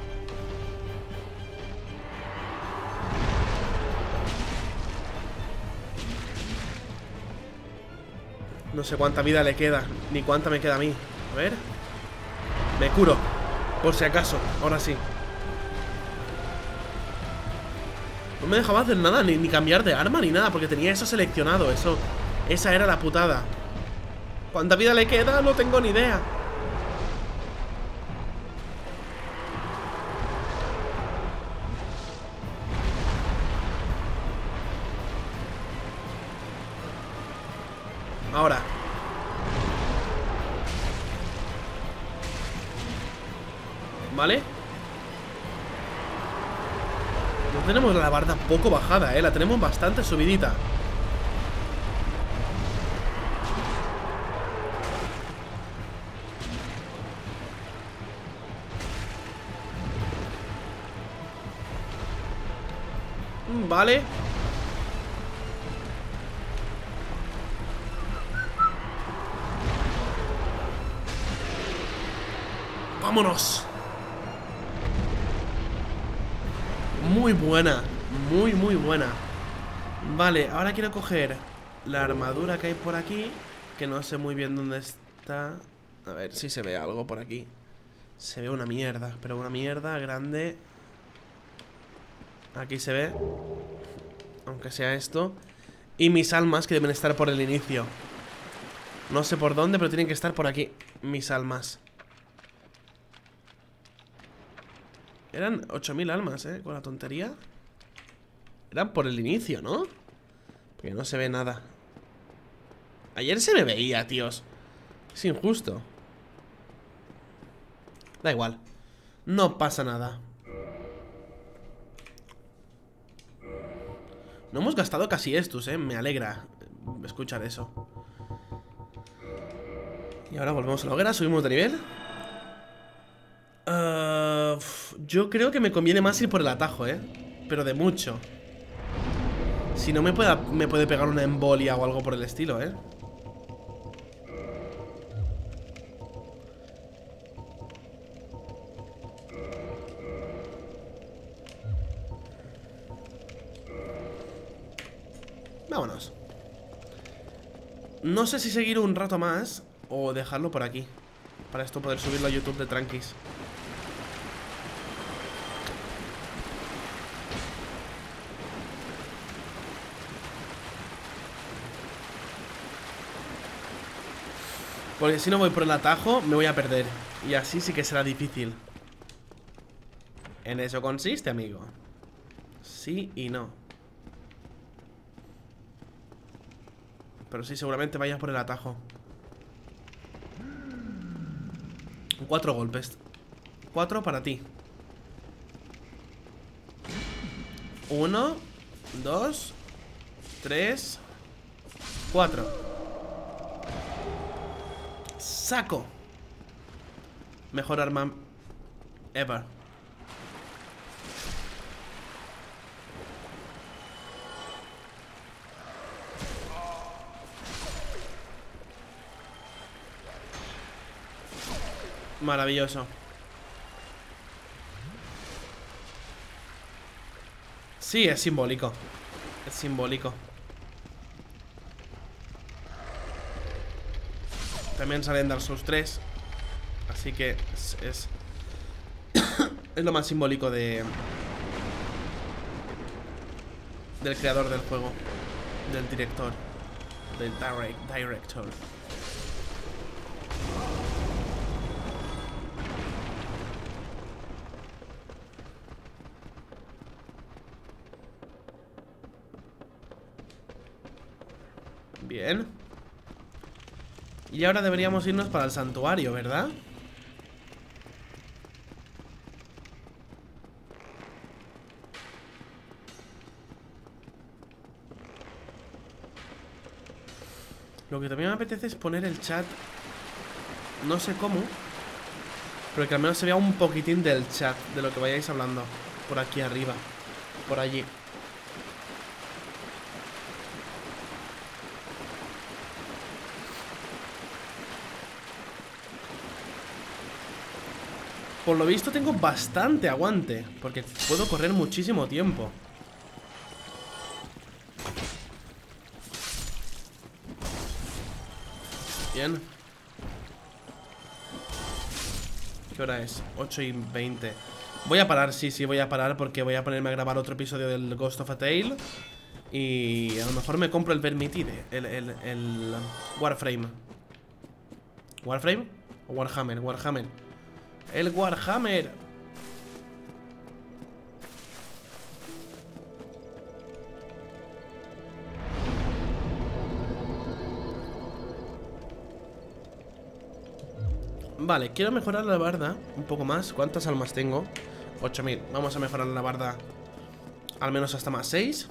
No sé cuánta vida le queda, ni cuánta me queda a mí. A ver. Me curo, por si acaso, ahora sí. No me dejaba hacer nada, ni, ni cambiar de arma, ni nada, porque tenía eso seleccionado. Eso, esa era la putada. ¿Cuánta vida le queda? No tengo ni idea. Ahora. ¿Vale? No tenemos la barda poco bajada, eh. La tenemos bastante subidita. Vale. Vámonos. Muy buena. Muy, muy buena. Vale, ahora quiero coger la armadura que hay por aquí, que no sé muy bien dónde está. A ver si se ve algo por aquí. Se ve una mierda, pero una mierda grande. Aquí se ve, aunque sea esto. Y mis almas que deben estar por el inicio. No sé por dónde, pero tienen que estar por aquí mis almas. Eran ocho mil almas, eh, con la tontería. Eran por el inicio, ¿no? Porque no se ve nada. Ayer se me veía, tíos. Es injusto. Da igual. No pasa nada. No hemos gastado casi estos, eh. Me alegra escuchar eso. Y ahora volvemos a la hoguera, subimos de nivel. Uh, yo creo que me conviene más ir por el atajo, eh. Pero de mucho. Si no me puede, me puede pegar una embolia o algo por el estilo, eh. Vámonos. No sé si seguir un rato más o dejarlo por aquí. Para esto poder subirlo a YouTube de tranquis. Porque si no voy por el atajo, me voy a perder. Y así sí que será difícil. En eso consiste, amigo. Sí y no. Pero sí, seguramente vaya por el atajo. Cuatro golpes. Cuatro para ti. Uno, dos, tres, cuatro. Saco. Mejor arma ever. Maravilloso. Sí, es simbólico. Es simbólico. También sale en Dark Souls tres. Así que es, es, es lo más simbólico de del creador del juego. Del director. Del direct, director. Bien. Y ahora deberíamos irnos para el santuario, ¿verdad? Lo que también me apetece es poner el chat. No sé cómo, pero que al menos se vea un poquitín del chat, de lo que vayáis hablando. Por aquí arriba. Por allí. Por lo visto tengo bastante aguante, porque puedo correr muchísimo tiempo. Bien. ¿Qué hora es? ocho y veinte. Voy a parar, sí, sí, voy a parar porque voy a ponerme a grabar otro episodio del Ghost of a Tale. Y a lo mejor me compro el Vermintide, el, el, el Warframe. ¿Warframe? ¿O Warhammer? Warhammer. ¡El Warhammer! Vale, quiero mejorar la barda un poco más. ¿Cuántas almas tengo? ocho mil. Vamos a mejorar la barda al menos hasta más seis.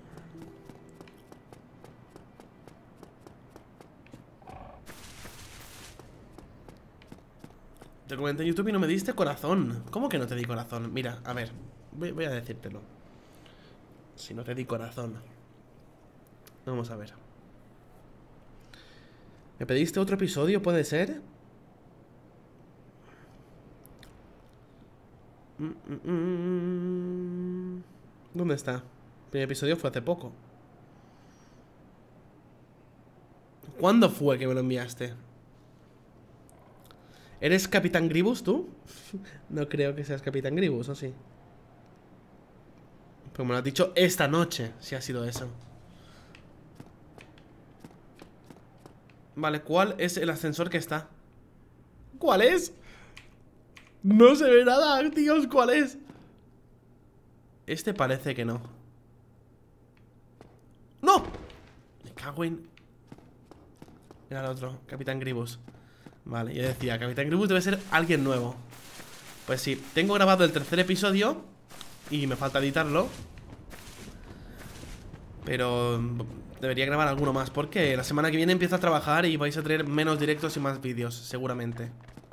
Te comenté en YouTube y no me diste corazón. ¿Cómo que no te di corazón? Mira, a ver, voy, voy a decírtelo. Si no te di corazón. Vamos a ver. ¿Me pediste otro episodio? ¿Puede ser? Mm, mm, mm. ¿Dónde está? El primer episodio fue hace poco. ¿Cuándo fue que me lo enviaste? ¿Eres Capitán Gribus tú? No creo que seas Capitán Gribus, ¿o sí? Pues me lo has dicho esta noche, si ha sido eso. Vale, ¿cuál es el ascensor que está? ¿Cuál es? No se ve nada, tíos, ¿cuál es? Este parece que no. ¡No! Me cago en... Era el otro, Capitán Gribus. Vale, yo decía, Capitán Gribus debe ser alguien nuevo. Pues sí, tengo grabado el tercer episodio y me falta editarlo. Pero debería grabar alguno más, porque la semana que viene empiezo a trabajar y vais a tener menos directos y más vídeos, seguramente.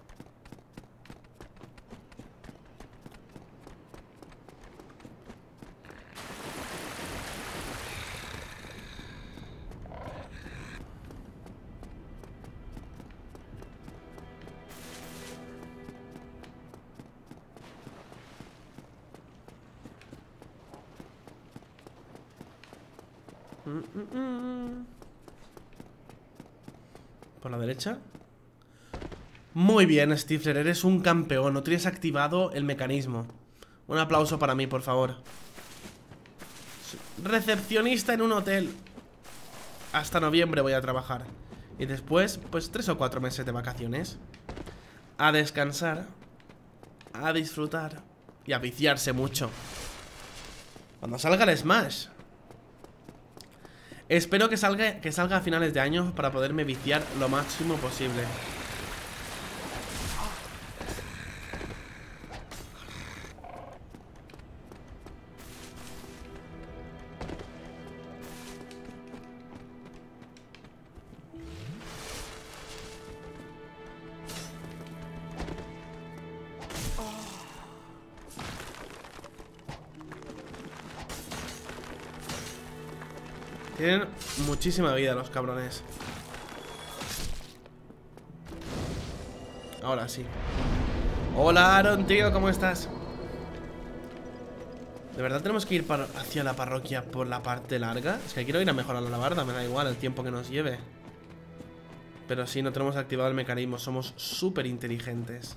Por la derecha. Muy bien, Stifler, eres un campeón. No tienes activado el mecanismo. Un aplauso para mí, por favor. Recepcionista en un hotel. Hasta noviembre voy a trabajar. Y después, pues tres o cuatro meses de vacaciones. A descansar. A disfrutar. Y a viciarse mucho. Cuando salga el Smash. Espero que salga, que salga a finales de año para poderme viciar lo máximo posible. Tienen muchísima vida los cabrones. Ahora sí. Hola Aaron, tío, ¿cómo estás? ¿De verdad tenemos que ir para, hacia la parroquia por la parte larga? Es que quiero ir a mejorar la barda, me da igual el tiempo que nos lleve. Pero sí, no tenemos activado el mecanismo, somos súper inteligentes.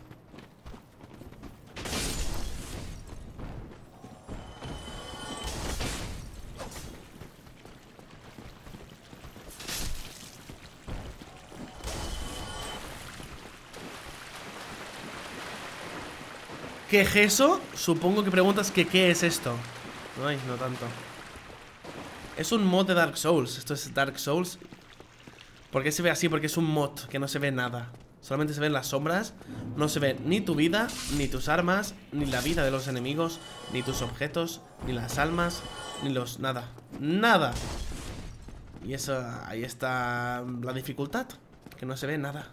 ¿Qué es eso? Supongo que preguntas que qué es esto. Ay, no tanto. Es un mod de Dark Souls. Esto es Dark Souls. ¿Por qué se ve así? Porque es un mod que no se ve nada. Solamente se ven las sombras. No se ve ni tu vida, ni tus armas, ni la vida de los enemigos, ni tus objetos, ni las almas, ni los... nada. ¡Nada! Y eso... ahí está la dificultad. Que no se ve nada.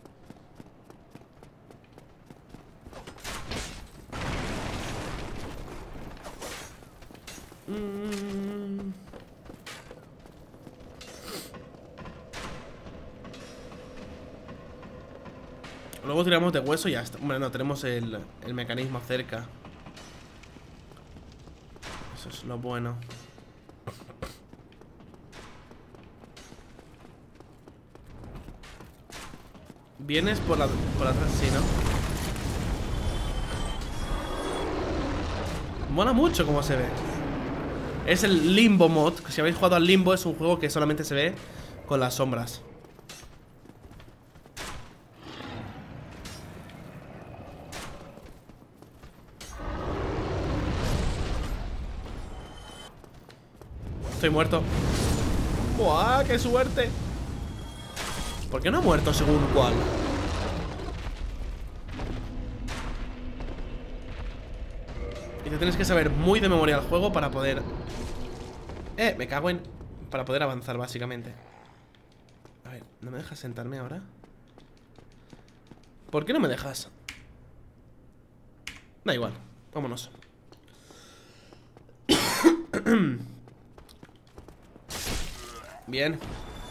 Mm. Luego tiramos de hueso y ya está. Hombre, no, tenemos el, el mecanismo cerca. Eso es lo bueno. Vienes por la, por atrás, sí, ¿no? Mola mucho cómo se ve. Es el Limbo mod. Si habéis jugado al Limbo, es un juego que solamente se ve con las sombras. Estoy muerto. ¡Buah! ¡Qué suerte! ¿Por qué no ha muerto según cuál? Y te tienes que saber muy de memoria el juego para poder... Eh, me cago en... Para poder avanzar, básicamente. A ver, ¿no me dejas sentarme ahora? ¿Por qué no me dejas? Da igual, vámonos. Bien.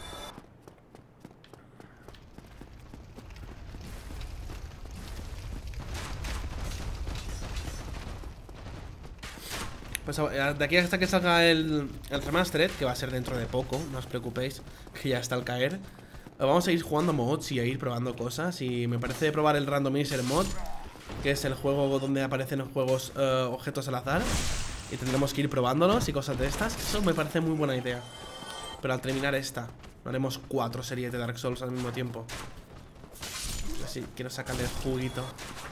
Pues de aquí hasta que salga el, el remastered, que va a ser dentro de poco, no os preocupéis, que ya está al caer. Vamos a ir jugando mods y a ir probando cosas. Y me parece probar el Randomizer mod, que es el juego donde aparecen los juegos, uh, objetos al azar. Y tendremos que ir probándolos y cosas de estas. Eso me parece muy buena idea. Pero al terminar esta No haremos cuatro series de Dark Souls al mismo tiempo. Pero sí, quiero sacarle el juguito.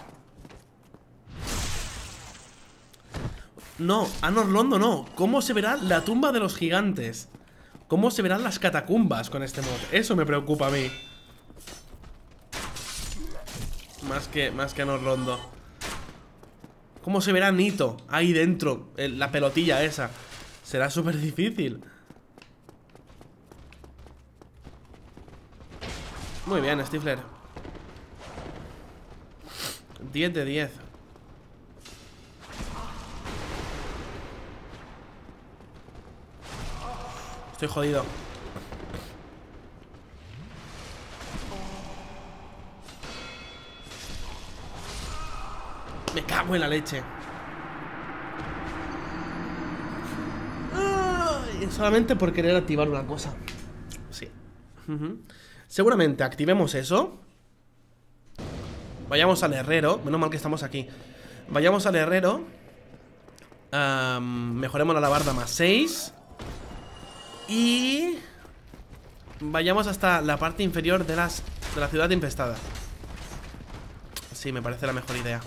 No, Anor Londo no. ¿Cómo se verá la tumba de los gigantes? ¿Cómo se verán las catacumbas con este mod? Eso me preocupa a mí. Más que, más que Anor Londo. ¿Cómo se verá Nito ahí dentro? El, la pelotilla esa. Será súper difícil. Muy bien, Stifler. diez de diez. Estoy jodido. Me cago en la leche. Ay, solamente por querer activar una cosa. Sí. Uh-huh. Seguramente activemos eso. Vayamos al herrero. Menos mal que estamos aquí. Vayamos al herrero. um, Mejoremos la alabarda más seis. Y vayamos hasta la parte inferior de, las, de la ciudad infestada. Sí, me parece la mejor idea.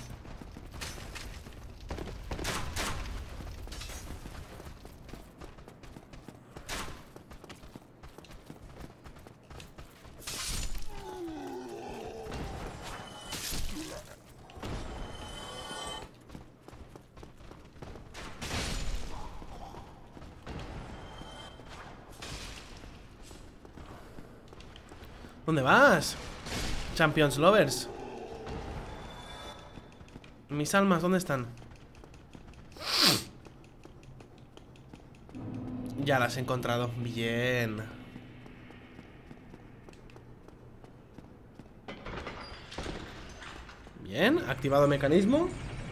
¿Dónde vas? Champions Lovers. Mis almas, ¿dónde están? Ya las he encontrado. Bien. Bien, activado mecanismo.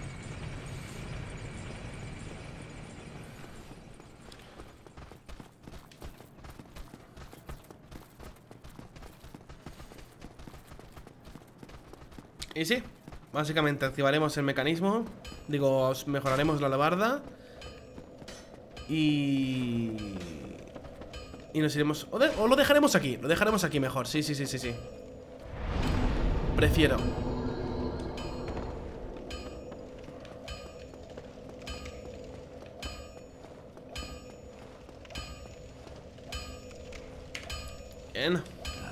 Y sí, básicamente activaremos el mecanismo. Digo, mejoraremos la alabarda. Y... Y nos iremos... O, de... o lo dejaremos aquí, lo dejaremos aquí mejor. Sí, sí, sí, sí, sí. Prefiero. Bien.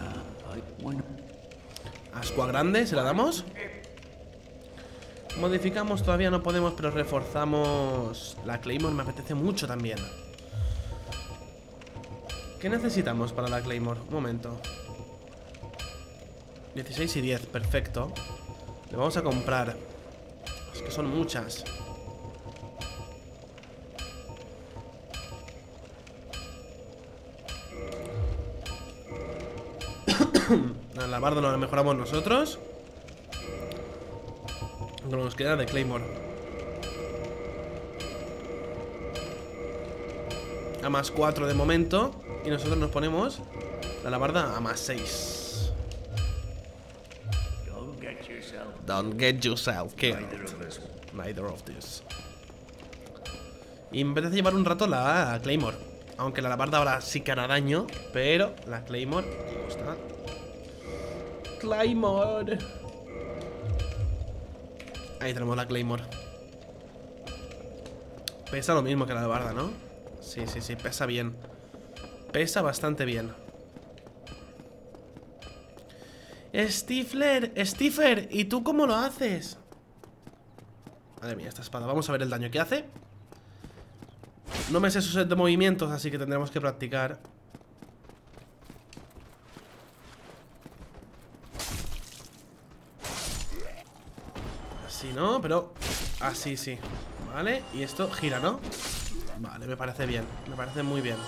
Ascua grande, ¿se la damos? Modificamos, todavía no podemos, pero reforzamos. La Claymore me apetece mucho también. ¿Qué necesitamos para la Claymore? Un momento. dieciséis y diez, perfecto. Le vamos a comprar. Es que son muchas. La alabarda la mejoramos nosotros. Lo que nos queda de Claymore. A más cuatro de momento. Y nosotros nos ponemos la alabarda a más seis. Don't get yourself killed. Neither of this. Y me apetece llevar un rato la Claymore. Aunque la alabarda ahora sí que hará daño. Pero la Claymore me gusta. Claymore. Ahí tenemos la Claymore. Pesa lo mismo que la alabarda, ¿no? Sí, sí, sí, pesa bien. Pesa bastante bien. Stifler, Stifler, ¿y tú cómo lo haces? Madre mía, esta espada. Vamos a ver el daño que hace. No me sé su set de movimientos, así que tendremos que practicar. Así no, pero así sí. Vale, y esto gira, ¿no? Vale, me parece bien. Me parece muy bien.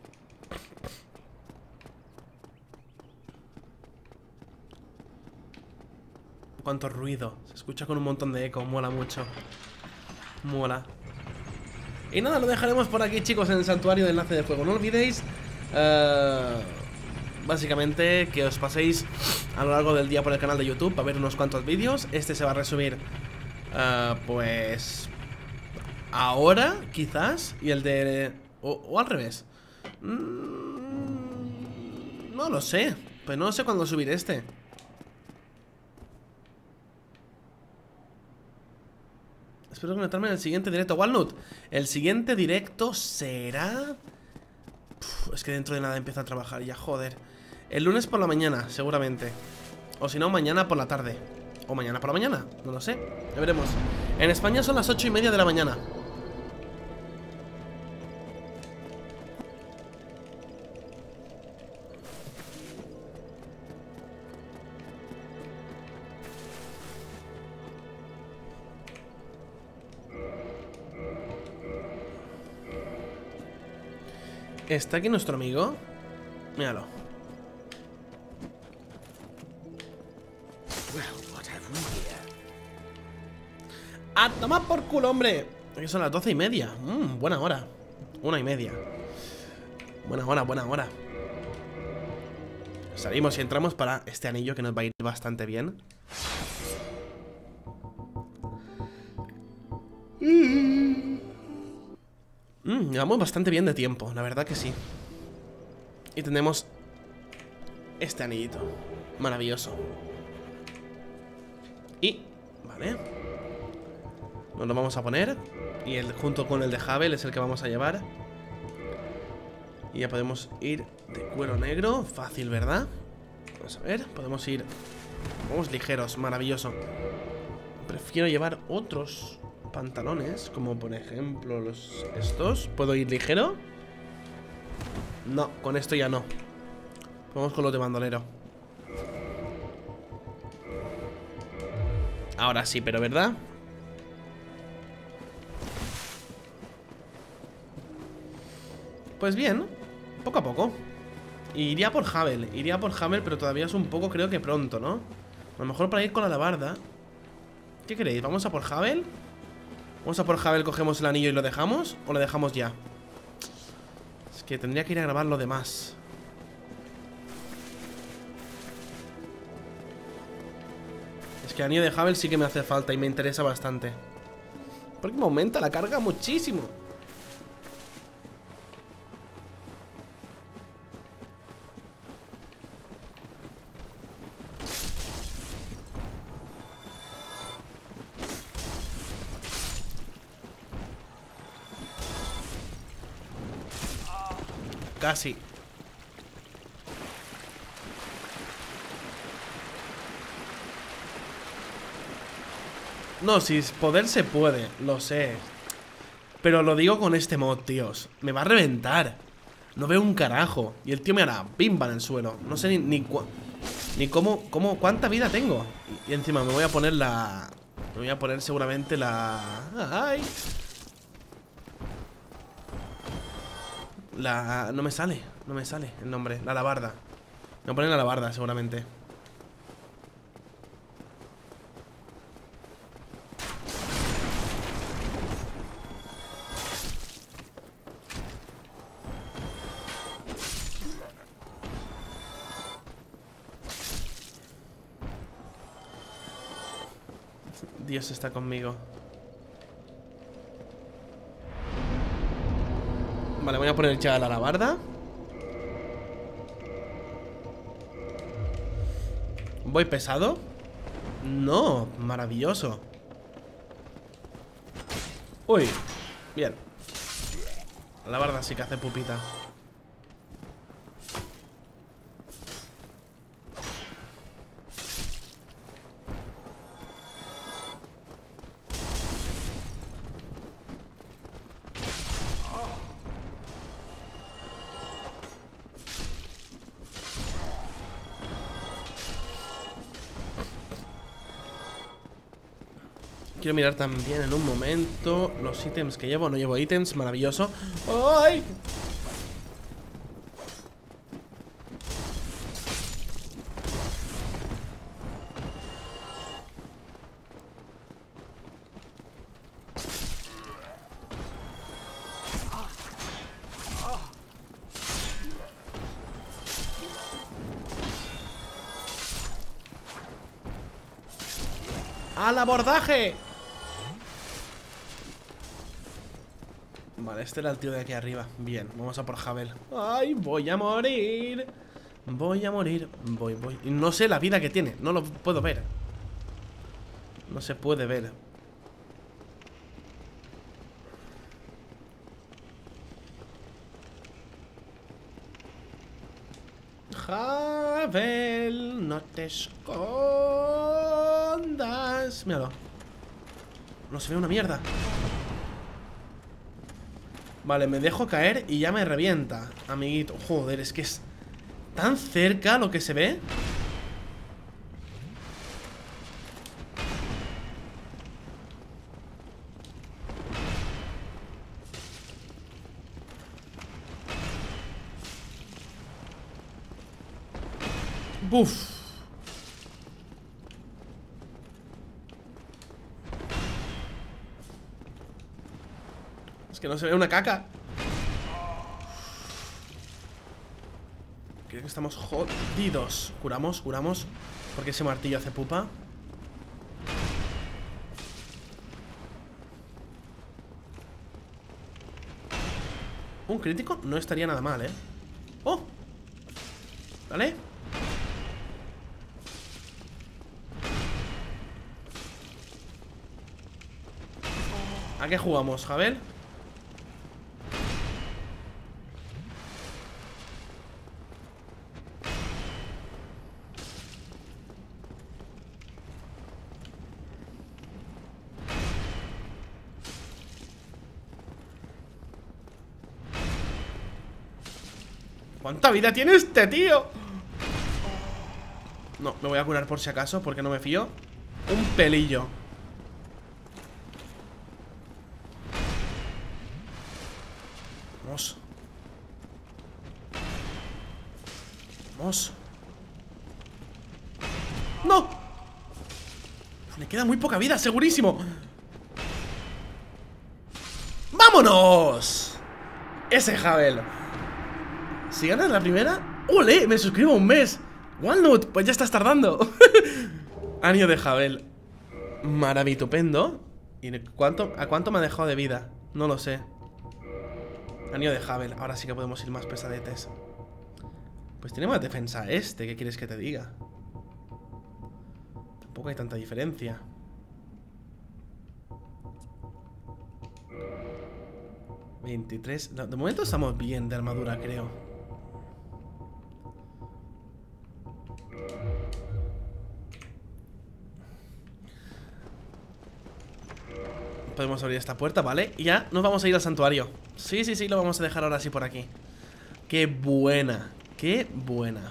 Cuánto ruido. Se escucha con un montón de eco. Mola mucho. Mola. Y nada, lo dejaremos por aquí, chicos, en el santuario de enlace de fuego. No olvidéis uh, básicamente que os paséis a lo largo del día por el canal de YouTube para ver unos cuantos vídeos. Este se va a resumir uh, pues ahora, quizás. Y el de... O, o al revés. mm, No lo sé. Pues no sé cuándo subir este. Espero conectarme en el siguiente directo. Walnut, el siguiente directo será... Uf, es que dentro de nada empiezo a trabajar ya, joder. El lunes por la mañana, seguramente. O si no, mañana por la tarde. O mañana por la mañana, no lo sé. Ya veremos. En España son las ocho y media de la mañana. ¿Está aquí nuestro amigo? Míralo. ¡A tomar por culo, hombre! Aquí son las doce y media. Mmm, buena hora. Una y media. Buena hora, buena hora. Salimos y entramos para este anillo que nos va a ir bastante bien. Mm, llevamos bastante bien de tiempo, la verdad que sí. Y tenemos este anillito maravilloso. Y, vale, nos lo vamos a poner. Y el, junto con el de Havel es el que vamos a llevar. Y ya podemos ir de cuero negro. Fácil, ¿verdad? Vamos a ver, podemos ir. Vamos ligeros, maravilloso. Prefiero llevar otros pantalones, como por ejemplo los estos. ¿Puedo ir ligero? No, con esto ya no. Vamos con los de bandolero. Ahora sí, pero ¿verdad? Pues bien, poco a poco. Iría por Havel, iría por Havel, pero todavía es un poco, creo que pronto, ¿no? A lo mejor para ir con la alabarda. ¿Qué queréis? ¿Vamos a por Havel? ¿Vamos a por Havel, cogemos el anillo y lo dejamos? ¿O lo dejamos ya? Es que tendría que ir a grabar lo demás. Es que el anillo de Havel sí que me hace falta y me interesa bastante. Porque me aumenta la carga muchísimo. Casi. No, si poder se puede, lo sé. Pero lo digo con este mod, tíos. Me va a reventar. No veo un carajo. Y el tío me hará pimba en el suelo. No sé ni, ni, ni cómo, cómo, cuánta vida tengo. Y encima me voy a poner la... Me voy a poner seguramente la... ¡Ay! La... No me sale, no me sale el nombre. La alabarda. Me voy a poner la alabarda seguramente. Dios está conmigo. Vale, voy a poner ya la alabarda. ¿Voy pesado? No, maravilloso. Uy, bien. La alabarda sí que hace pupita. Quiero mirar también en un momento los ítems que llevo. No llevo ítems, maravilloso. ¡Ay! ¡Al abordaje! Vale, este era el tío de aquí arriba. Bien, vamos a por Havel. ¡Ay, voy a morir! Voy a morir. Voy, voy. Y no sé la vida que tiene. No lo puedo ver. No se puede ver. Havel, no te escondas. Míralo. No se ve una mierda. Vale, me dejo caer y ya me revienta, amiguito. Joder, es que es tan cerca lo que se ve. Buf. Es que no se ve una caca. Creo que estamos jodidos. Curamos, curamos. Porque ese martillo hace pupa. Un crítico no estaría nada mal, ¿eh? ¡Oh! ¿Vale? ¿A qué jugamos, Javel? ¿Cuánta vida tiene este tío? No, me voy a curar por si acaso, porque no me fío. Un pelillo. Vamos. Vamos. ¡No! Le queda muy poca vida, segurísimo. ¡Vámonos! Ese Javel. Si ganas la primera... ¡Ole! Me suscribo un mes. Walnut, pues ya estás tardando. Anillo de Javel. Maravitupendo. ¿Y cuánto, a cuánto me ha dejado de vida? No lo sé. Anillo de Javel. Ahora sí que podemos ir más pesadetes. Pues tiene más defensa este. ¿Qué quieres que te diga? Tampoco hay tanta diferencia. veintitrés. No, de momento estamos bien de armadura, creo. Podemos abrir esta puerta, ¿vale? Y ya nos vamos a ir al santuario. Sí, sí, sí, lo vamos a dejar ahora sí por aquí. Qué buena, qué buena.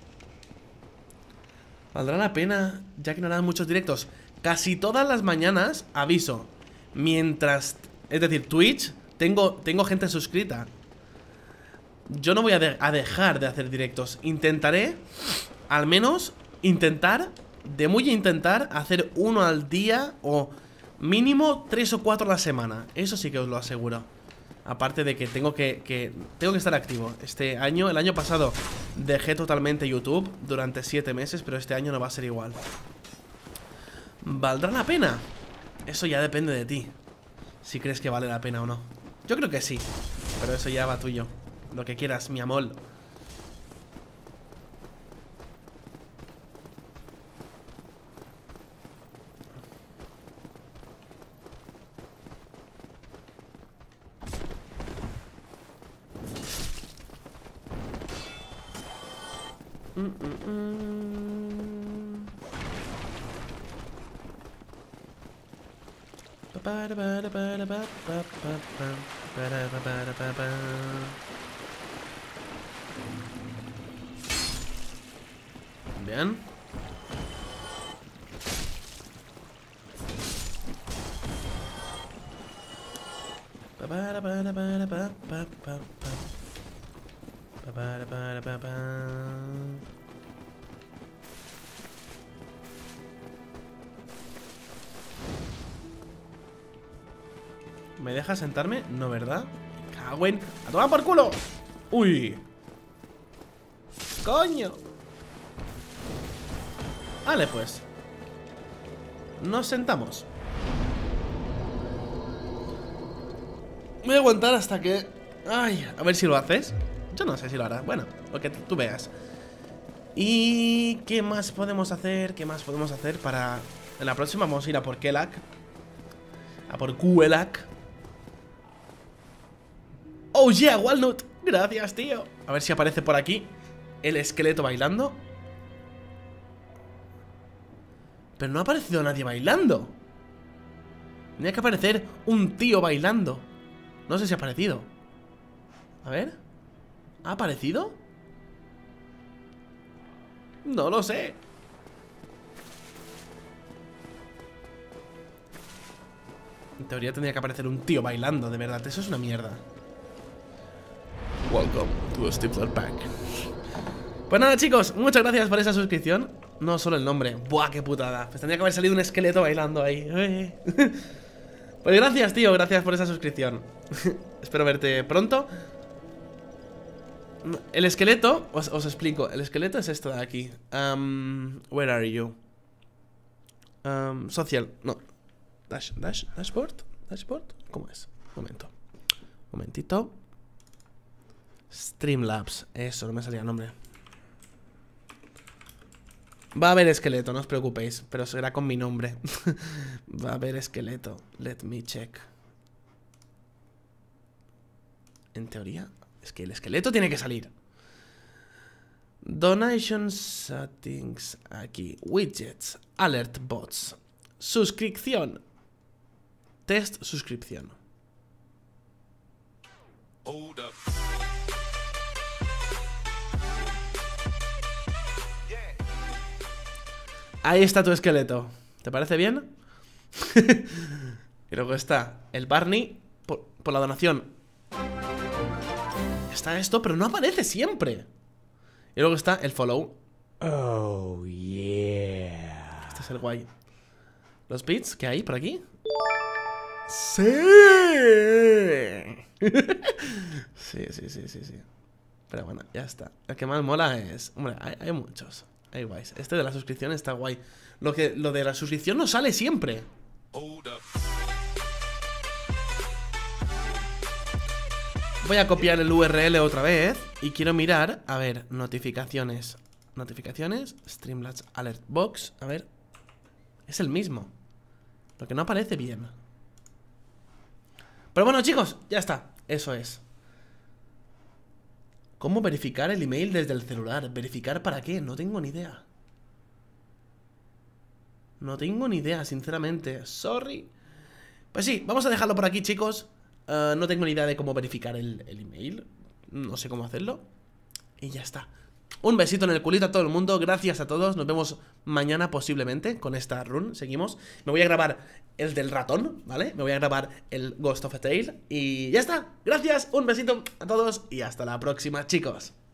¿Valdrá la pena? Ya que no harán muchos directos. Casi todas las mañanas, aviso. Mientras, es decir, Twitch, tengo, tengo gente suscrita. Yo no voy a, de, a dejar de hacer directos. Intentaré, al menos, intentar, de muy intentar, hacer uno al día o... mínimo tres o cuatro a la semana. Eso sí que os lo aseguro. Aparte de que tengo que, que Tengo que estar activo. Este año, el año pasado dejé totalmente YouTube durante siete meses, pero este año no va a ser igual. ¿Valdrá la pena? Eso ya depende de ti. Si crees que vale la pena o no. Yo creo que sí, pero eso ya va tuyo. Lo que quieras, mi amor. Mm, mm, mm. Para, para, para, para, para, para, para, para, para. Bien. Para, para, para, para, para, para. Para, para, para, para. ¿Me deja sentarme? No, ¿verdad? ¡Cagüen! ¡A tomar por culo! ¡Uy! ¡Coño! Vale, pues. Nos sentamos. Voy a aguantar hasta que... Ay, a ver si lo haces. Yo no sé si lo hará. Bueno, lo que tú veas. ¿Y qué más podemos hacer? ¿Qué más podemos hacer para... En la próxima vamos a ir a por Kelak. A por Kuelak. Oh yeah, Walnut. Gracias, tío. A ver si aparece por aquí el esqueleto bailando. Pero no ha aparecido nadie bailando. Tenía que aparecer un tío bailando. No sé si ha aparecido. A ver. ¿Ha aparecido? No lo sé. En teoría tendría que aparecer un tío bailando, de verdad. Eso es una mierda. Welcome to a Stifler Pack. Pues nada, chicos, muchas gracias por esa suscripción. No solo el nombre. Buah, qué putada. Pues tendría que haber salido un esqueleto bailando ahí. Pues gracias, tío, gracias por esa suscripción. Espero verte pronto. El esqueleto, os, os explico. El esqueleto es esto de aquí. um, Where are you? Um, social, no. Dash, dash, dashboard, dashboard. ¿Cómo es? Momento. Momentito. Streamlabs, eso, no me salía el nombre. Va a haber esqueleto, no os preocupéis, pero será con mi nombre. Va a haber esqueleto. Let me check. En teoría, es que el esqueleto tiene que salir. Donation settings, aquí. Widgets, alert bots. Suscripción. Test suscripción. Hold up. Ahí está tu esqueleto. ¿Te parece bien? Y luego está el Barney por, por la donación. Está esto, pero no aparece siempre. Y luego está el follow. Oh, yeah. Este es el guay. Los bits que hay por aquí. Sí. Sí, sí, sí, sí, sí. Pero bueno, ya está. El que más mola es... Hombre, hay, hay muchos. Hay guays. Este de la suscripción está guay. Lo, que, lo de la suscripción no sale siempre. Voy a copiar el U R L otra vez. Y quiero mirar, a ver, notificaciones. Notificaciones, Streamlabs Alert Box. A ver, es el mismo. Lo que no aparece bien. Pero bueno, chicos, ya está. Eso es. ¿Cómo verificar el email desde el celular? ¿Verificar para qué? No tengo ni idea. No tengo ni idea, sinceramente. Sorry. Pues sí, vamos a dejarlo por aquí, chicos. uh, No tengo ni idea de cómo verificar el, el email. No sé cómo hacerlo. Y ya está. Un besito en el culito a todo el mundo. Gracias a todos. Nos vemos mañana posiblemente con esta run. Seguimos. Me voy a grabar el del ratón, ¿vale? Me voy a grabar el Ghost of a Tale. Y ya está. Gracias. Un besito a todos. Y hasta la próxima, chicos.